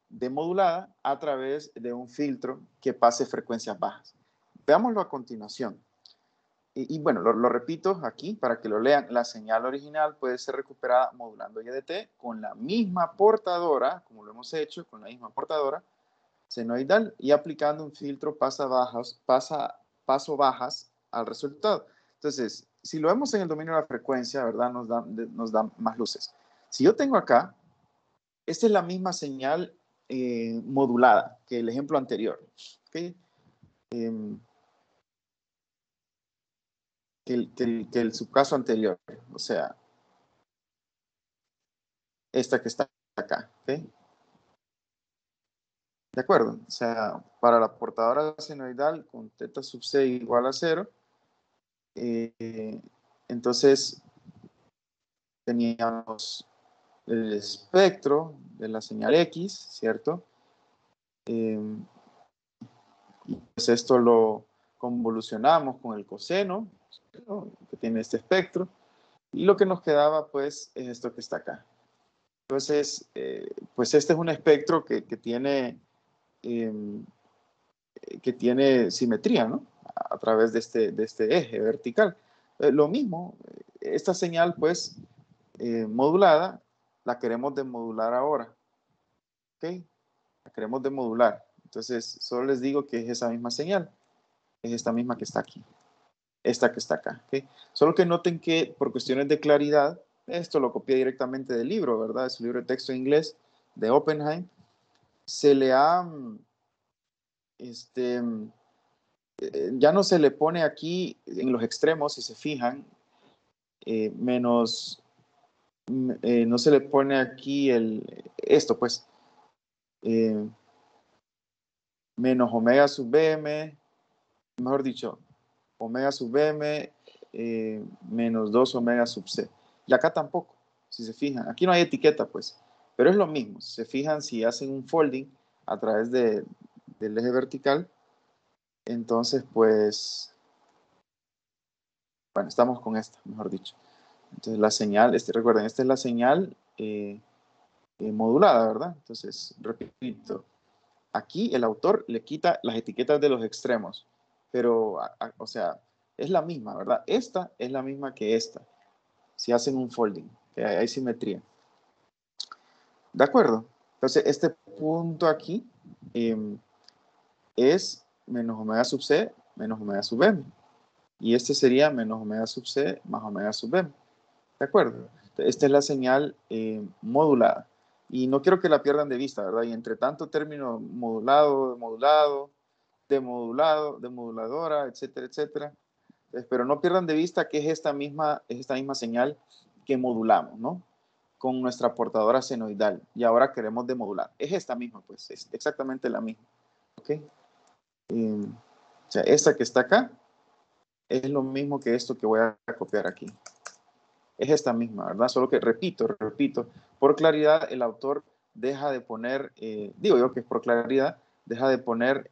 Speaker 1: demodulada a través de un filtro que pase frecuencias bajas. Veámoslo a continuación. Y bueno, lo repito aquí para que lo lean. La señal original puede ser recuperada modulando YDT con la misma portadora, como lo hemos hecho, con la misma portadora senoidal y aplicando un filtro paso bajas al resultado. Entonces, si lo vemos en el dominio de la frecuencia, ¿verdad? Nos da más luces. Si yo tengo acá, esta es la misma señal modulada que el ejemplo anterior. ¿Okay? Que el subcaso anterior, o sea, esta que está acá, ¿ok? De acuerdo, o sea, para la portadora senoidal con teta sub c igual a 0, entonces teníamos el espectro de la señal X, ¿cierto? Y pues esto lo convolucionamos con el coseno, ¿no? Que tiene este espectro, y lo que nos quedaba pues es esto que está acá. Entonces, pues este es un espectro que tiene simetría, ¿no? A través de este eje vertical. Lo mismo, esta señal, pues, modulada, la queremos demodular ahora, ¿ok? La queremos demodular. Entonces, solo les digo que es esa misma señal, es esta misma que está aquí, esta que está acá, ¿ok? Solo que noten que por cuestiones de claridad, esto lo copié directamente del libro, ¿verdad? Es un libro de texto en inglés de Oppenheim. Se le ha, ya no se le pone aquí en los extremos, si se fijan, no se le pone aquí esto, pues, eh, menos omega sub bm, mejor dicho, omega sub bm menos 2 omega sub c. Y acá tampoco, si se fijan. Aquí no hay etiqueta, pues, pero es lo mismo. Si se fijan, si hacen un folding a través del eje vertical, entonces, pues, bueno, estamos con esta, mejor dicho. Entonces la señal, recuerden, esta es la señal modulada, ¿verdad? Entonces, repito, aquí el autor le quita las etiquetas de los extremos, pero, o sea, es la misma, ¿verdad? Esta es la misma que esta, si hacen un folding, que hay simetría. ¿De acuerdo? Entonces, este punto aquí es menos omega sub c menos omega sub m. Y este sería menos omega sub c más omega sub m. ¿De acuerdo? Esta es la señal modulada. Y no quiero que la pierdan de vista, ¿verdad? Y entre tanto término modulado, demodulado, demoduladora, etcétera, etcétera. Pero no pierdan de vista que es esta misma señal que modulamos, ¿no? Con nuestra portadora senoidal. Y ahora queremos demodular. Es esta misma, pues, es exactamente la misma. ¿Ok? O sea, esta que está acá es lo mismo que esto que voy a copiar aquí. Es esta misma, ¿verdad? Solo que repito, por claridad el autor deja de poner, digo yo que es por claridad, deja de poner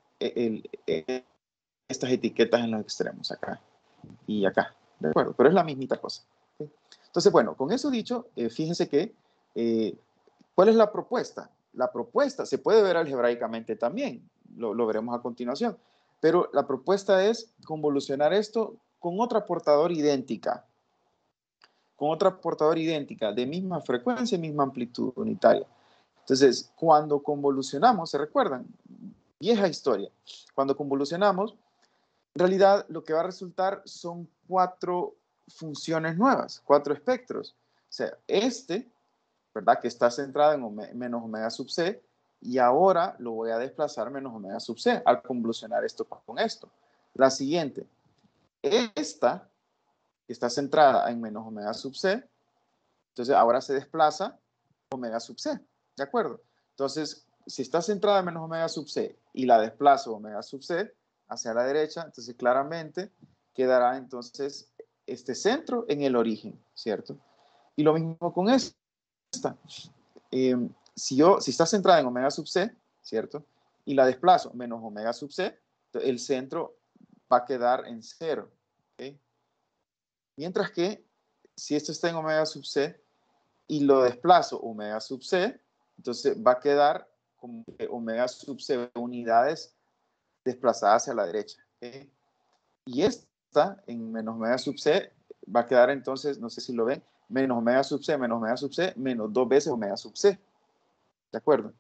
Speaker 1: estas etiquetas en los extremos, acá y acá, ¿de acuerdo? Pero es la mismita cosa. ¿Sí? Entonces, bueno, con eso dicho, fíjense que, ¿cuál es la propuesta? La propuesta se puede ver algebraicamente también, lo veremos a continuación, pero la propuesta es convolucionar esto con otra portadora idéntica, de misma frecuencia y misma amplitud unitaria. Entonces, cuando convolucionamos, ¿se recuerdan? Vieja historia. Cuando convolucionamos, en realidad lo que va a resultar son 4 funciones nuevas, 4 espectros. O sea, ¿verdad? Que está centrado en menos omega sub c, y ahora lo voy a desplazar menos omega sub c al convolucionar esto con esto. La siguiente, esta que está centrada en menos omega sub c, entonces ahora se desplaza omega sub c, ¿de acuerdo? Entonces, si está centrada en menos omega sub c y la desplazo omega sub c hacia la derecha, entonces claramente quedará entonces este centro en el origen, ¿cierto? Y lo mismo con esta. Si está centrada en omega sub c, ¿cierto? Y la desplazo menos omega sub c, el centro va a quedar en 0, ¿ok? Mientras que si esto está en omega sub c y lo desplazo omega sub c, entonces va a quedar como que omega sub c unidades desplazadas hacia la derecha. ¿Okay? Y esta, en menos omega sub c, va a quedar entonces, no sé si lo ven, menos omega sub c, menos 2 veces omega sub c. ¿De acuerdo?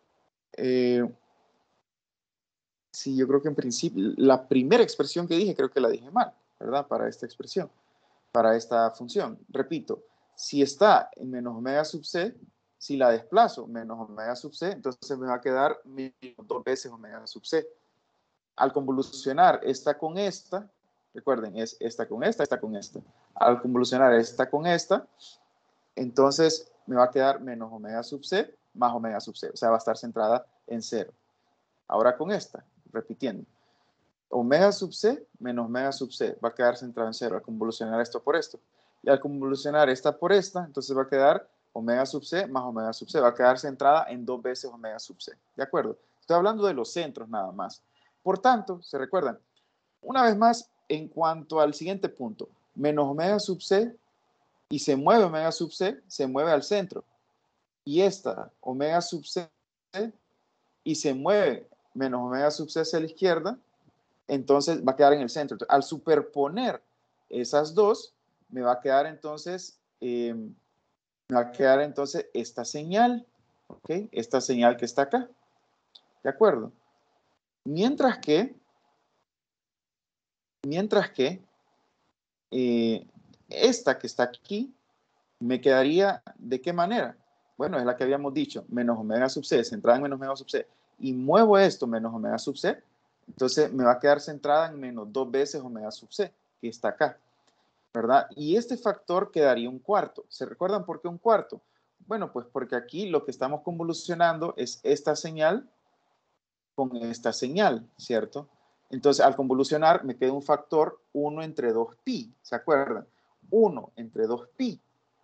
Speaker 1: Sí, yo creo que en principio, la primera expresión que dije, creo que la dije mal, ¿verdad? Para esta expresión, para esta función. Repito, si está en menos omega sub c, si la desplazo menos omega sub c, entonces me va a quedar menos 2 veces omega sub c. Al convolucionar esta con esta, recuerden, es esta con esta, esta con esta. Al convolucionar esta con esta, entonces me va a quedar menos omega sub c más omega sub c. O sea, va a estar centrada en 0. Ahora con esta, repitiendo. Omega sub c menos omega sub c va a quedar centrado en 0 al convolucionar esto por esto. Y al convolucionar esta por esta, entonces va a quedar omega sub c más omega sub c. Va a quedar centrada en 2 veces omega sub c. ¿De acuerdo? Estoy hablando de los centros nada más. Por tanto, se recuerdan, una vez más, en cuanto al siguiente punto, menos omega sub c y se mueve omega sub c, se mueve al centro. Y esta, omega sub c, y se mueve menos omega sub c hacia la izquierda, entonces va a quedar en el centro. Entonces, al superponer esas dos, me va a quedar entonces, esta señal, ¿ok? Esta señal que está acá, ¿de acuerdo? Mientras que esta que está aquí, me quedaría, ¿de qué manera? Bueno, es la que habíamos dicho, menos omega sub c, centrada en menos omega sub c, y muevo esto menos omega sub c, entonces me va a quedar centrada en menos 2 veces omega sub c, que está acá, ¿verdad? Y este factor quedaría un cuarto. ¿Se recuerdan por qué un cuarto? Bueno, pues porque aquí lo que estamos convolucionando es esta señal con esta señal, ¿cierto? Entonces, al convolucionar, me queda un factor 1 entre 2pi, ¿se acuerdan? 1 entre 2pi.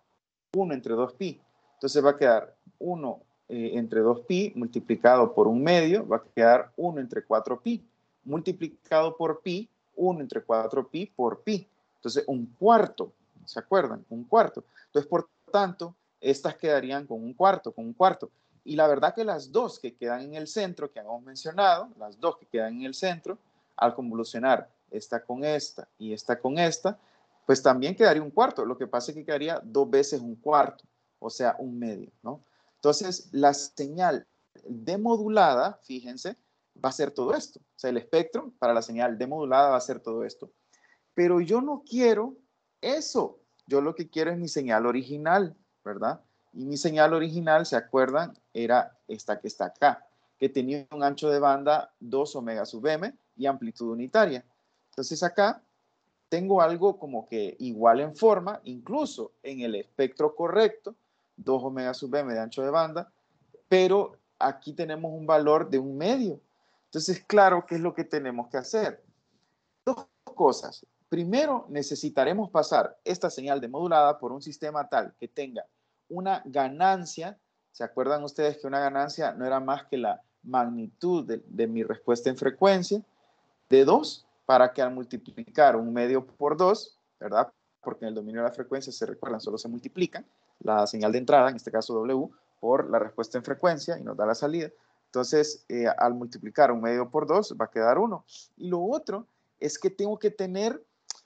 Speaker 1: 1 entre 2pi. Entonces va a quedar 1 entre 2pi multiplicado por 1/2, va a quedar 1 entre 4pi. Multiplicado por pi, 1 entre 4pi por pi. Entonces, un cuarto, ¿se acuerdan? Un cuarto. Entonces, por tanto, estas quedarían con un cuarto, con un cuarto. Y la verdad que las dos que quedan en el centro, que hemos mencionado, las dos que quedan en el centro, al convolucionar esta con esta y esta con esta, pues también quedaría un cuarto. Lo que pasa es que quedaría 2 veces un cuarto, o sea, 1/2, ¿no? Entonces, la señal demodulada, fíjense, va a ser todo esto. O sea, el espectro para la señal demodulada va a ser todo esto. Pero yo no quiero eso. Yo lo que quiero es mi señal original, ¿verdad? Y mi señal original, ¿se acuerdan? Era esta que está acá, que tenía un ancho de banda 2 omega sub m y amplitud unitaria. Entonces acá tengo algo como que igual en forma, incluso en el espectro correcto, 2 omega sub m de ancho de banda, pero aquí tenemos un valor de 1/2. Entonces, claro, ¿qué es lo que tenemos que hacer? Dos cosas. Primero, necesitaremos pasar esta señal demodulada por un sistema tal que tenga una ganancia. ¿Se acuerdan ustedes que una ganancia no era más que la magnitud de mi respuesta en frecuencia? De 2, para que al multiplicar 1/2 por 2, ¿verdad? Porque en el dominio de la frecuencia, se recuerdan, solo se multiplica la señal de entrada, en este caso W, por la respuesta en frecuencia y nos da la salida. Entonces, al multiplicar 1/2 por 2, va a quedar 1. Y lo otro es que tengo que tener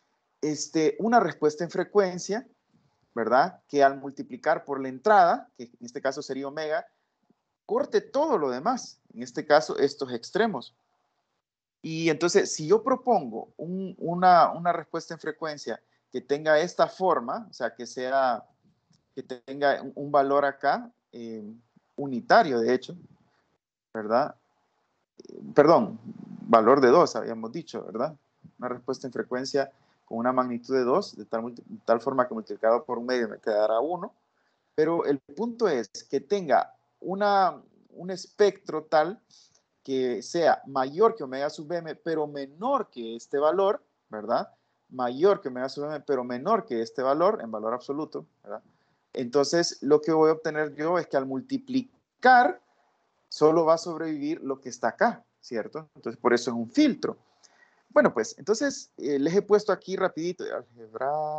Speaker 1: una respuesta en frecuencia, ¿verdad? Que al multiplicar por la entrada, que en este caso sería omega, corte todo lo demás, en este caso estos extremos. Y entonces, si yo propongo una respuesta en frecuencia que tenga esta forma, o sea, que tenga un valor acá, unitario de hecho, ¿verdad? Perdón, valor de 2, habíamos dicho, ¿verdad? Una respuesta en frecuencia con una magnitud de 2, de tal forma que multiplicado por 1/2 me quedará 1. Pero el punto es que tenga un espectro tal que sea mayor que omega sub m, pero menor que este valor, ¿verdad? Mayor que omega sub m, pero menor que este valor, en valor absoluto, ¿verdad? Entonces, lo que voy a obtener yo es que al multiplicar, solo va a sobrevivir lo que está acá, ¿cierto? Entonces, por eso es un filtro. Bueno, pues, entonces, les he puesto aquí rapidito,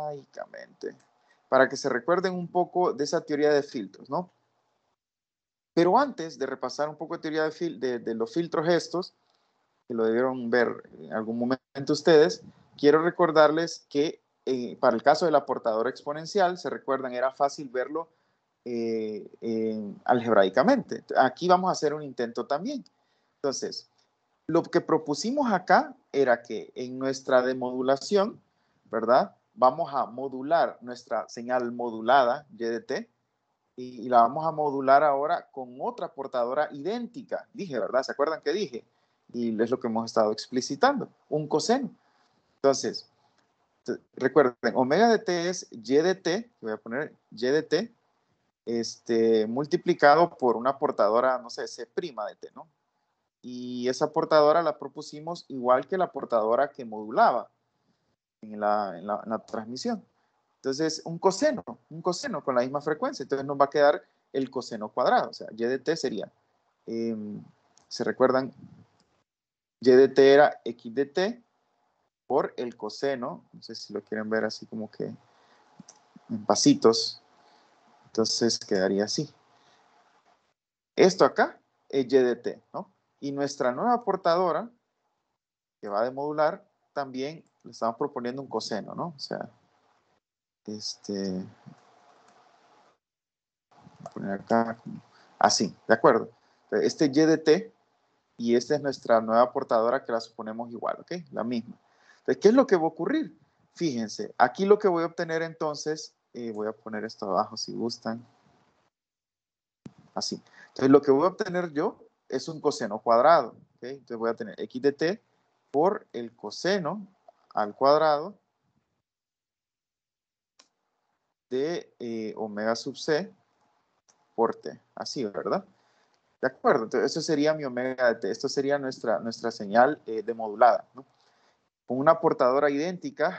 Speaker 1: algebraicamente, para que se recuerden un poco de esa teoría de filtros, ¿no? Pero antes de repasar un poco de teoría de los filtros estos, que lo debieron ver en algún momento ustedes, quiero recordarles que para el caso de la portadora exponencial, se recuerdan, era fácil verlo algebraicamente. Aquí vamos a hacer un intento también. Entonces, lo que propusimos acá era que en nuestra demodulación, ¿verdad? Vamos a modular nuestra señal modulada, y de t, y la vamos a modular ahora con otra portadora idéntica. Dije, ¿verdad? ¿Se acuerdan que dije? Y es lo que hemos estado explicitando, un coseno. Entonces, recuerden, omega de t es y de t, voy a poner y de t, multiplicado por una portadora, no sé, C' de t, ¿no? Y esa portadora la propusimos igual que la portadora que modulaba en la transmisión. Entonces, un coseno con la misma frecuencia. Entonces nos va a quedar el coseno cuadrado. O sea, y de t sería, ¿se recuerdan? Y de t era x de t por el coseno. No sé si lo quieren ver así como que en pasitos. Entonces quedaría así. Esto acá es y de t, ¿no? Y nuestra nueva portadora, que va a demodular, también le estamos proponiendo un coseno, ¿no? O sea, voy a poner acá así, ¿de acuerdo? Este y de t y esta es nuestra nueva portadora que la suponemos igual, ¿ok? La misma. Entonces, ¿qué es lo que va a ocurrir? Fíjense, aquí lo que voy a obtener entonces, voy a poner esto abajo si gustan, así. Entonces, lo que voy a obtener yo es un coseno cuadrado, ¿ok? Entonces voy a tener x de t por el coseno al cuadrado de omega sub c por t, así, ¿verdad? De acuerdo, entonces eso sería mi omega de t, esto sería nuestra señal demodulada, ¿no? Con una portadora idéntica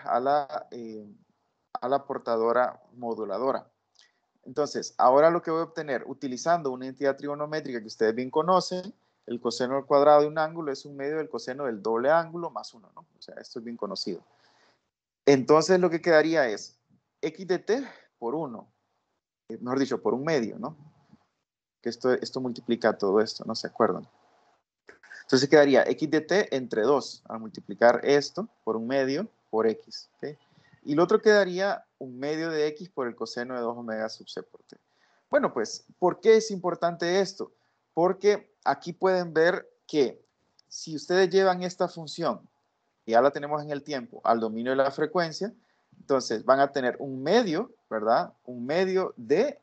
Speaker 1: a la portadora moduladora. Entonces, ahora lo que voy a obtener, utilizando una entidad trigonométrica que ustedes bien conocen, el coseno al cuadrado de un ángulo es un medio del coseno del doble ángulo más 1, ¿no? O sea, esto es bien conocido. Entonces, lo que quedaría es x de t por 1, mejor dicho, por un medio, ¿no? Que esto multiplica todo esto, ¿no se acuerdan? Entonces quedaría x de t entre 2 al multiplicar esto por un medio por x. ¿Okay? Y lo otro quedaría un medio de x por el coseno de 2 omega sub c por t. Bueno, pues, ¿por qué es importante esto? Porque aquí pueden ver que si ustedes llevan esta función, que ya la tenemos en el tiempo, al dominio de la frecuencia, entonces van a tener un medio, ¿verdad? Un medio de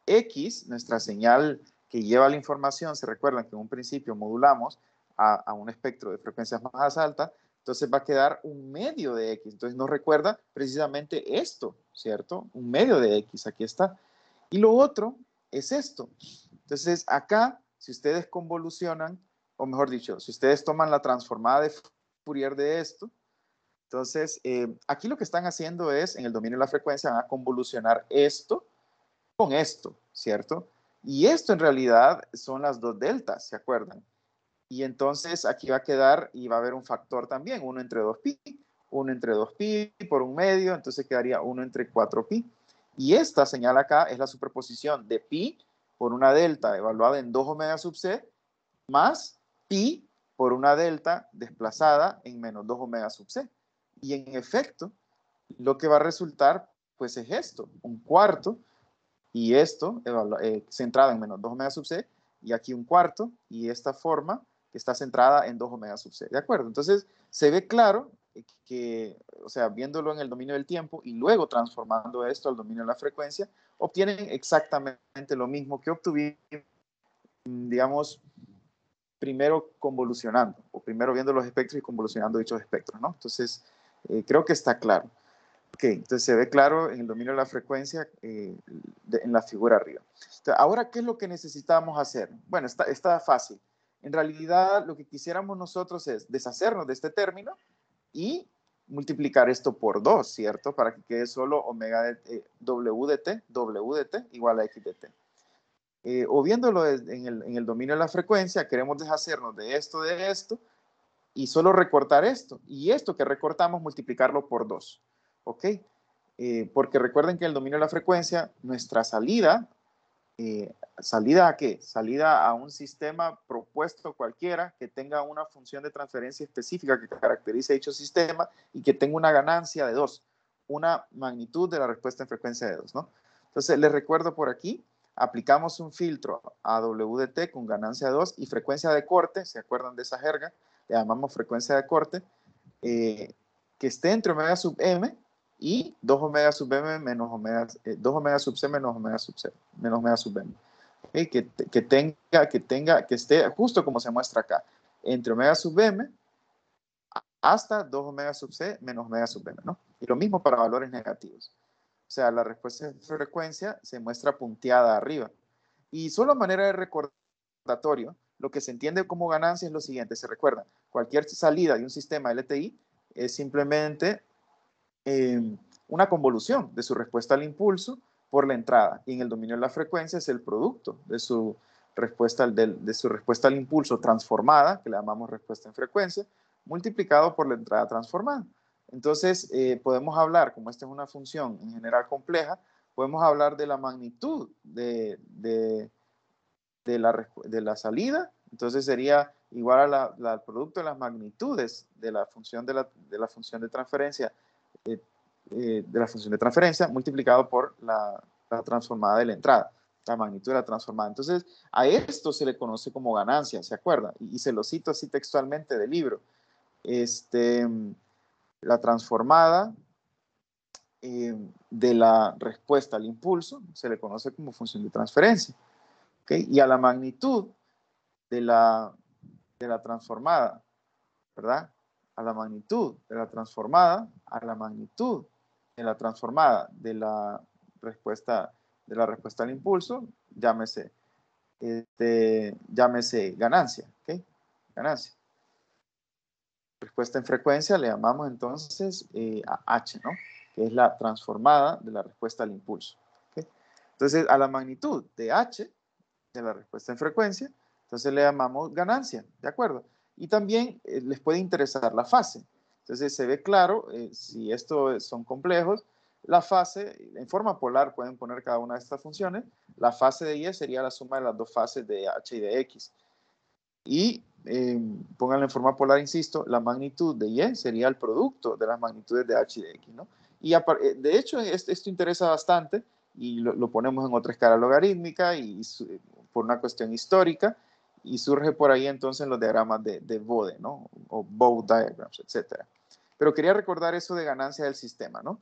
Speaker 1: x, nuestra señal que lleva la información, se recuerdan que en un principio modulamos a un espectro de frecuencias más altas, entonces va a quedar un medio de x. Entonces nos recuerda precisamente esto, ¿cierto? Un medio de x, aquí está. Y lo otro es esto. Entonces acá, si ustedes convolucionan, o mejor dicho, si ustedes toman la transformada de Fourier de esto, entonces aquí lo que están haciendo es, en el dominio de la frecuencia, van a convolucionar esto con esto, ¿cierto? Y esto en realidad son las dos deltas, ¿se acuerdan? Y entonces aquí va a quedar y va a haber un factor también, 1 entre 2pi, 1 entre 2pi por un medio, entonces quedaría 1 entre 4pi. Y esta señal acá es la superposición de pi por una delta evaluada en 2 omega sub c más pi por una delta desplazada en menos 2 omega sub c. Y en efecto, lo que va a resultar pues es esto, un cuarto y esto centrado en menos 2 omega sub c, y aquí un cuarto, y esta forma que está centrada en 2 omega sub c, ¿de acuerdo? Entonces, se ve claro que, o sea, viéndolo en el dominio del tiempo y luego transformando esto al dominio de la frecuencia, obtienen exactamente lo mismo que obtuvimos, digamos, primero convolucionando, o primero viendo los espectros y convolucionando dichos espectros, ¿no? Entonces, creo que está claro. Ok, entonces se ve claro en el dominio de la frecuencia en la figura arriba. Entonces, ahora, ¿qué es lo que necesitamos hacer? Bueno, está fácil. En realidad, lo que quisiéramos nosotros es deshacernos de este término y multiplicar esto por 2, ¿cierto? Para que quede solo omega de, w de t igual a x de t. O viéndolo en el dominio de la frecuencia, queremos deshacernos de esto, y solo recortar esto. Y esto que recortamos, multiplicarlo por 2. ¿Ok? Porque recuerden que en el dominio de la frecuencia, nuestra salida ¿Salida a qué? Salida a un sistema propuesto cualquiera que tenga una función de transferencia específica que caracterice dicho sistema y que tenga una ganancia de 2, una magnitud de la respuesta en frecuencia de 2, ¿no? Entonces, les recuerdo por aquí, aplicamos un filtro a W de T con ganancia de 2 y frecuencia de corte, ¿se acuerdan de esa jerga? Le llamamos frecuencia de corte, que esté entre omega sub m y 2 omega sub m menos omega, 2 omega sub c menos omega sub c, menos omega sub m. ¿Okay? Que esté justo como se muestra acá, entre omega sub m hasta 2 omega sub c menos omega sub m, ¿no? Y lo mismo para valores negativos. O sea, la respuesta de frecuencia se muestra punteada arriba. Y solo a manera de recordatorio, lo que se entiende como ganancia es lo siguiente. Se recuerda, cualquier salida de un sistema LTI es simplemente una convolución de su respuesta al impulso por la entrada. Y en el dominio de la frecuencia es el producto de su respuesta al impulso transformada, que le llamamos respuesta en frecuencia, multiplicado por la entrada transformada. Entonces, podemos hablar, como esta es una función en general compleja, podemos hablar de la magnitud de la salida. Entonces, sería igual al producto de las magnitudes de la función de función de transferencia multiplicado por la transformada de la entrada, la magnitud de la transformada. Entonces, a esto se le conoce como ganancia, ¿se acuerda? Y se lo cito así textualmente del libro. La transformada de la respuesta al impulso se le conoce como función de transferencia. ¿Okay? Y a la magnitud de la transformada, ¿verdad? A la magnitud de la transformada, a la magnitud de la transformada de la respuesta al impulso, llámese ganancia, ¿ok? Ganancia. Respuesta en frecuencia le llamamos entonces a H, ¿no? Que es la transformada de la respuesta al impulso. ¿Okay? Entonces, a la magnitud de H, de la respuesta en frecuencia, entonces le llamamos ganancia, ¿de acuerdo? Y también les puede interesar la fase. Entonces se ve claro, si estos son complejos, la fase, en forma polar pueden poner cada una de estas funciones, la fase de Y sería la suma de las dos fases de H y de X. Y pónganlo en forma polar, insisto, la magnitud de Y sería el producto de las magnitudes de H y de X, ¿no? Y de hecho esto interesa bastante y lo ponemos en otra escala logarítmica y por una cuestión histórica y surge por ahí entonces los diagramas de Bode, ¿no? O Bode diagrams, etc. Pero quería recordar eso de ganancia del sistema, ¿no?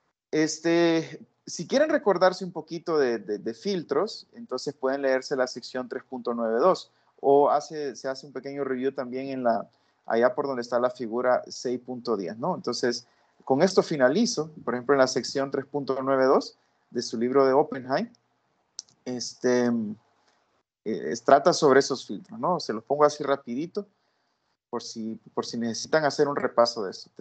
Speaker 1: Si quieren recordarse un poquito de filtros, entonces pueden leerse la sección 3.92 o se hace un pequeño review también allá por donde está la figura 6.10, ¿no? Entonces, con esto finalizo, por ejemplo, en la sección 3.92 de su libro de Oppenheim, trata sobre esos filtros, ¿no? Se los pongo así rapidito por si necesitan hacer un repaso de esto.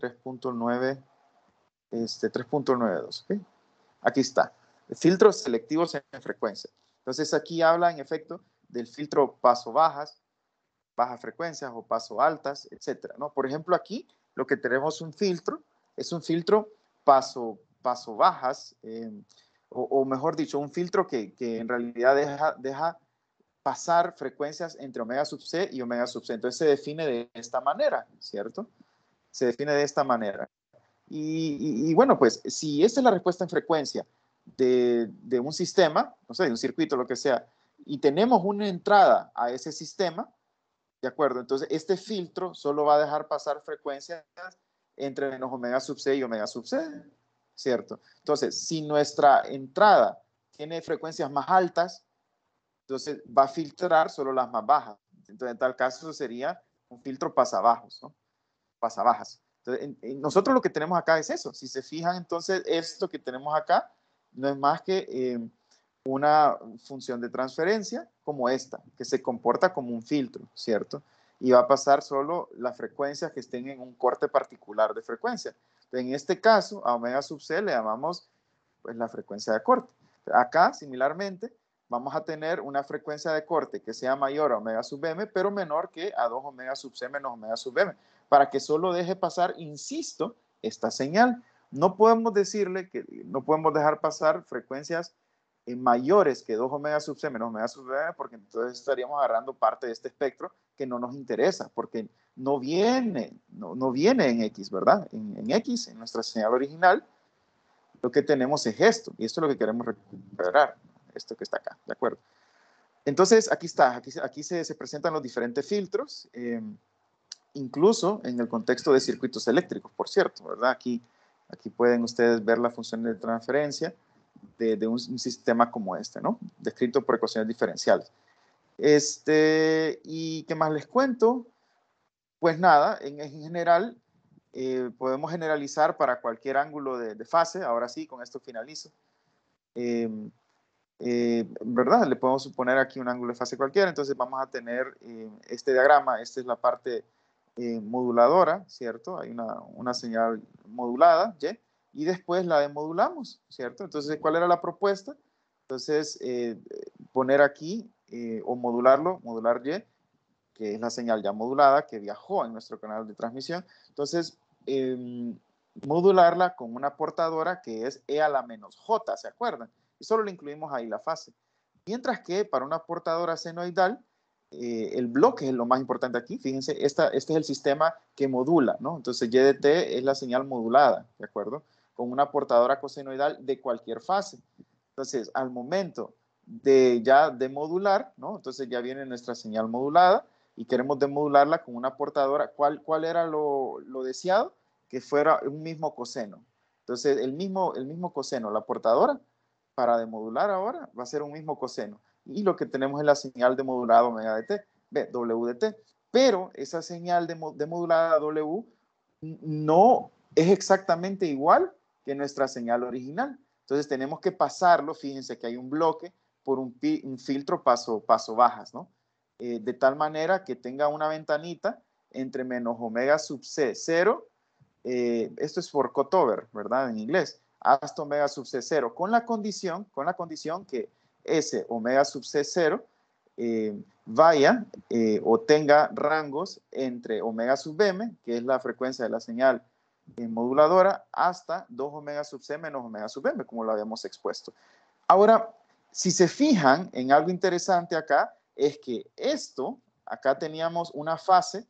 Speaker 1: 3.92, ¿ok? Aquí está. Filtros selectivos en frecuencia. Entonces aquí habla en efecto del filtro paso bajas frecuencias o paso altas, etcétera, ¿no? Por ejemplo, aquí lo que tenemos es un filtro paso bajas, o mejor dicho, un filtro que en realidad deja pasar frecuencias entre omega sub c y omega sub c. Entonces se define de esta manera, ¿cierto? Se define de esta manera. Y bueno, pues si esta es la respuesta en frecuencia de un sistema, no sé, de un circuito, lo que sea, y tenemos una entrada a ese sistema, ¿de acuerdo? Entonces este filtro solo va a dejar pasar frecuencias entre menos omega sub c y omega sub c, ¿cierto? Entonces, si nuestra entrada tiene frecuencias más altas, entonces va a filtrar solo las más bajas. Entonces, en tal caso sería un filtro pasabajos, ¿no? Pasabajas. Entonces, nosotros lo que tenemos acá es eso. Si se fijan, entonces esto que tenemos acá no es más que una función de transferencia como esta, que se comporta como un filtro, ¿cierto? Y va a pasar solo las frecuencias que estén en un corte particular de frecuencia. Entonces, en este caso, a omega sub c le llamamos pues, la frecuencia de corte. Acá, similarmente, vamos a tener una frecuencia de corte que sea mayor a omega sub m, pero menor que a 2 omega sub c menos omega sub m, para que solo deje pasar, insisto, esta señal. No podemos decirle que no podemos dejar pasar frecuencias mayores que 2 omega sub c menos omega sub b, porque entonces estaríamos agarrando parte de este espectro que no nos interesa, porque no viene en X, ¿verdad? En X, en nuestra señal original, lo que tenemos es esto, y esto es lo que queremos recuperar, esto que está acá, ¿de acuerdo? Entonces, aquí está, aquí se presentan los diferentes filtros, incluso en el contexto de circuitos eléctricos, por cierto, ¿verdad? Aquí pueden ustedes ver la función de transferencia de un sistema como este, ¿no? Descrito por ecuaciones diferenciales. ¿Y qué más les cuento? Pues nada, en general, podemos generalizar para cualquier ángulo de fase. Ahora sí, con esto finalizo. ¿Verdad? Le podemos suponer aquí un ángulo de fase cualquiera. Entonces vamos a tener este diagrama. Esta es la parte moduladora, ¿cierto? Hay una señal modulada, ¿sí? Y después la demodulamos, ¿cierto? Entonces, ¿cuál era la propuesta? Entonces, poner aquí o modular Y, que es la señal ya modulada que viajó en nuestro canal de transmisión. Entonces, modularla con una portadora que es E a la menos J, ¿se acuerdan? Y solo le incluimos ahí la fase. Mientras que para una portadora senoidal, el bloque es lo más importante aquí. Fíjense, este es el sistema que modula, ¿no? Entonces, Y de T es la señal modulada, ¿de acuerdo? Con una portadora cosenoidal de cualquier fase. Entonces, al momento de ya demodular, ¿no? Entonces ya viene nuestra señal modulada y queremos demodularla con una portadora. ¿Cuál era lo deseado? Que fuera un mismo coseno. Entonces, el mismo coseno, la portadora, para demodular ahora, va a ser un mismo coseno. Y lo que tenemos es la señal demodulada omega de t, W de t. Pero esa señal demodulada W no es exactamente igual que nuestra señal original. Entonces tenemos que pasarlo, fíjense que hay un bloque por un filtro paso bajas, ¿no? De tal manera que tenga una ventanita entre menos omega sub c 0, esto es por cutover, ¿verdad? En inglés, hasta omega sub c 0, con la condición que ese omega sub c 0 vaya o tenga rangos entre omega sub m, que es la frecuencia de la señal moduladora, hasta 2 omega sub c menos omega sub m, como lo habíamos expuesto. Ahora, si se fijan en algo interesante acá, es que acá teníamos una fase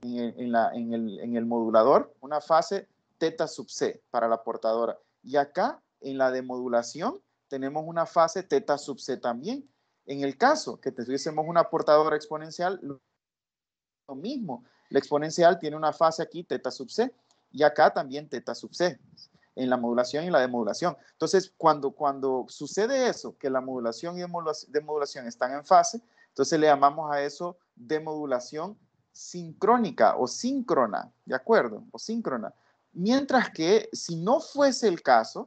Speaker 1: en el modulador, una fase teta sub c para la portadora. Y acá, en la demodulación, tenemos una fase teta sub c también. En el caso que tuviésemos una portadora exponencial, lo mismo. La exponencial tiene una fase aquí, teta sub c, y acá también teta sub c, en la modulación y la demodulación. Entonces, cuando sucede eso, que la modulación y demodulación están en fase, entonces le llamamos a eso demodulación sincrónica o síncrona, ¿de acuerdo? O síncrona. Mientras que si no fuese el caso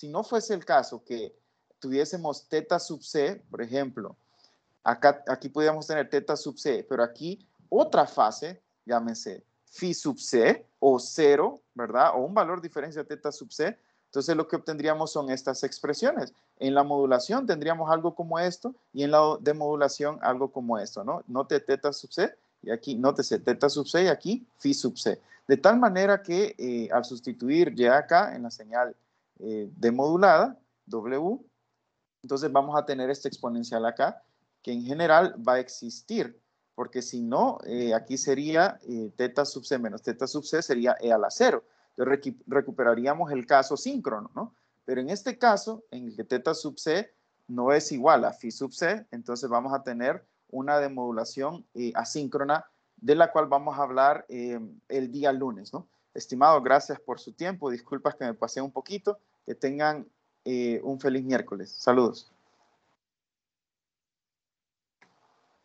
Speaker 1: que tuviésemos teta sub c, por ejemplo, aquí podríamos tener teta sub c, pero aquí otra fase, llámese phi sub c o 0, ¿verdad? O un valor diferencia de teta sub c. Entonces lo que obtendríamos son estas expresiones. En la modulación tendríamos algo como esto y en la demodulación algo como esto, ¿no? Note teta sub c y aquí, nótese teta sub c y aquí phi sub c. De tal manera que al sustituir ya acá en la señal demodulada, W, entonces vamos a tener este exponencial acá, que en general va a existir, porque si no, aquí sería teta sub c menos teta sub c sería e a la 0. Entonces recuperaríamos el caso síncrono, ¿no? Pero en este caso, en el que teta sub c no es igual a phi sub c, entonces vamos a tener una demodulación asíncrona, de la cual vamos a hablar el día lunes, ¿no? Estimado, gracias por su tiempo. Disculpas que me pasé un poquito. Que tengan un feliz miércoles. Saludos.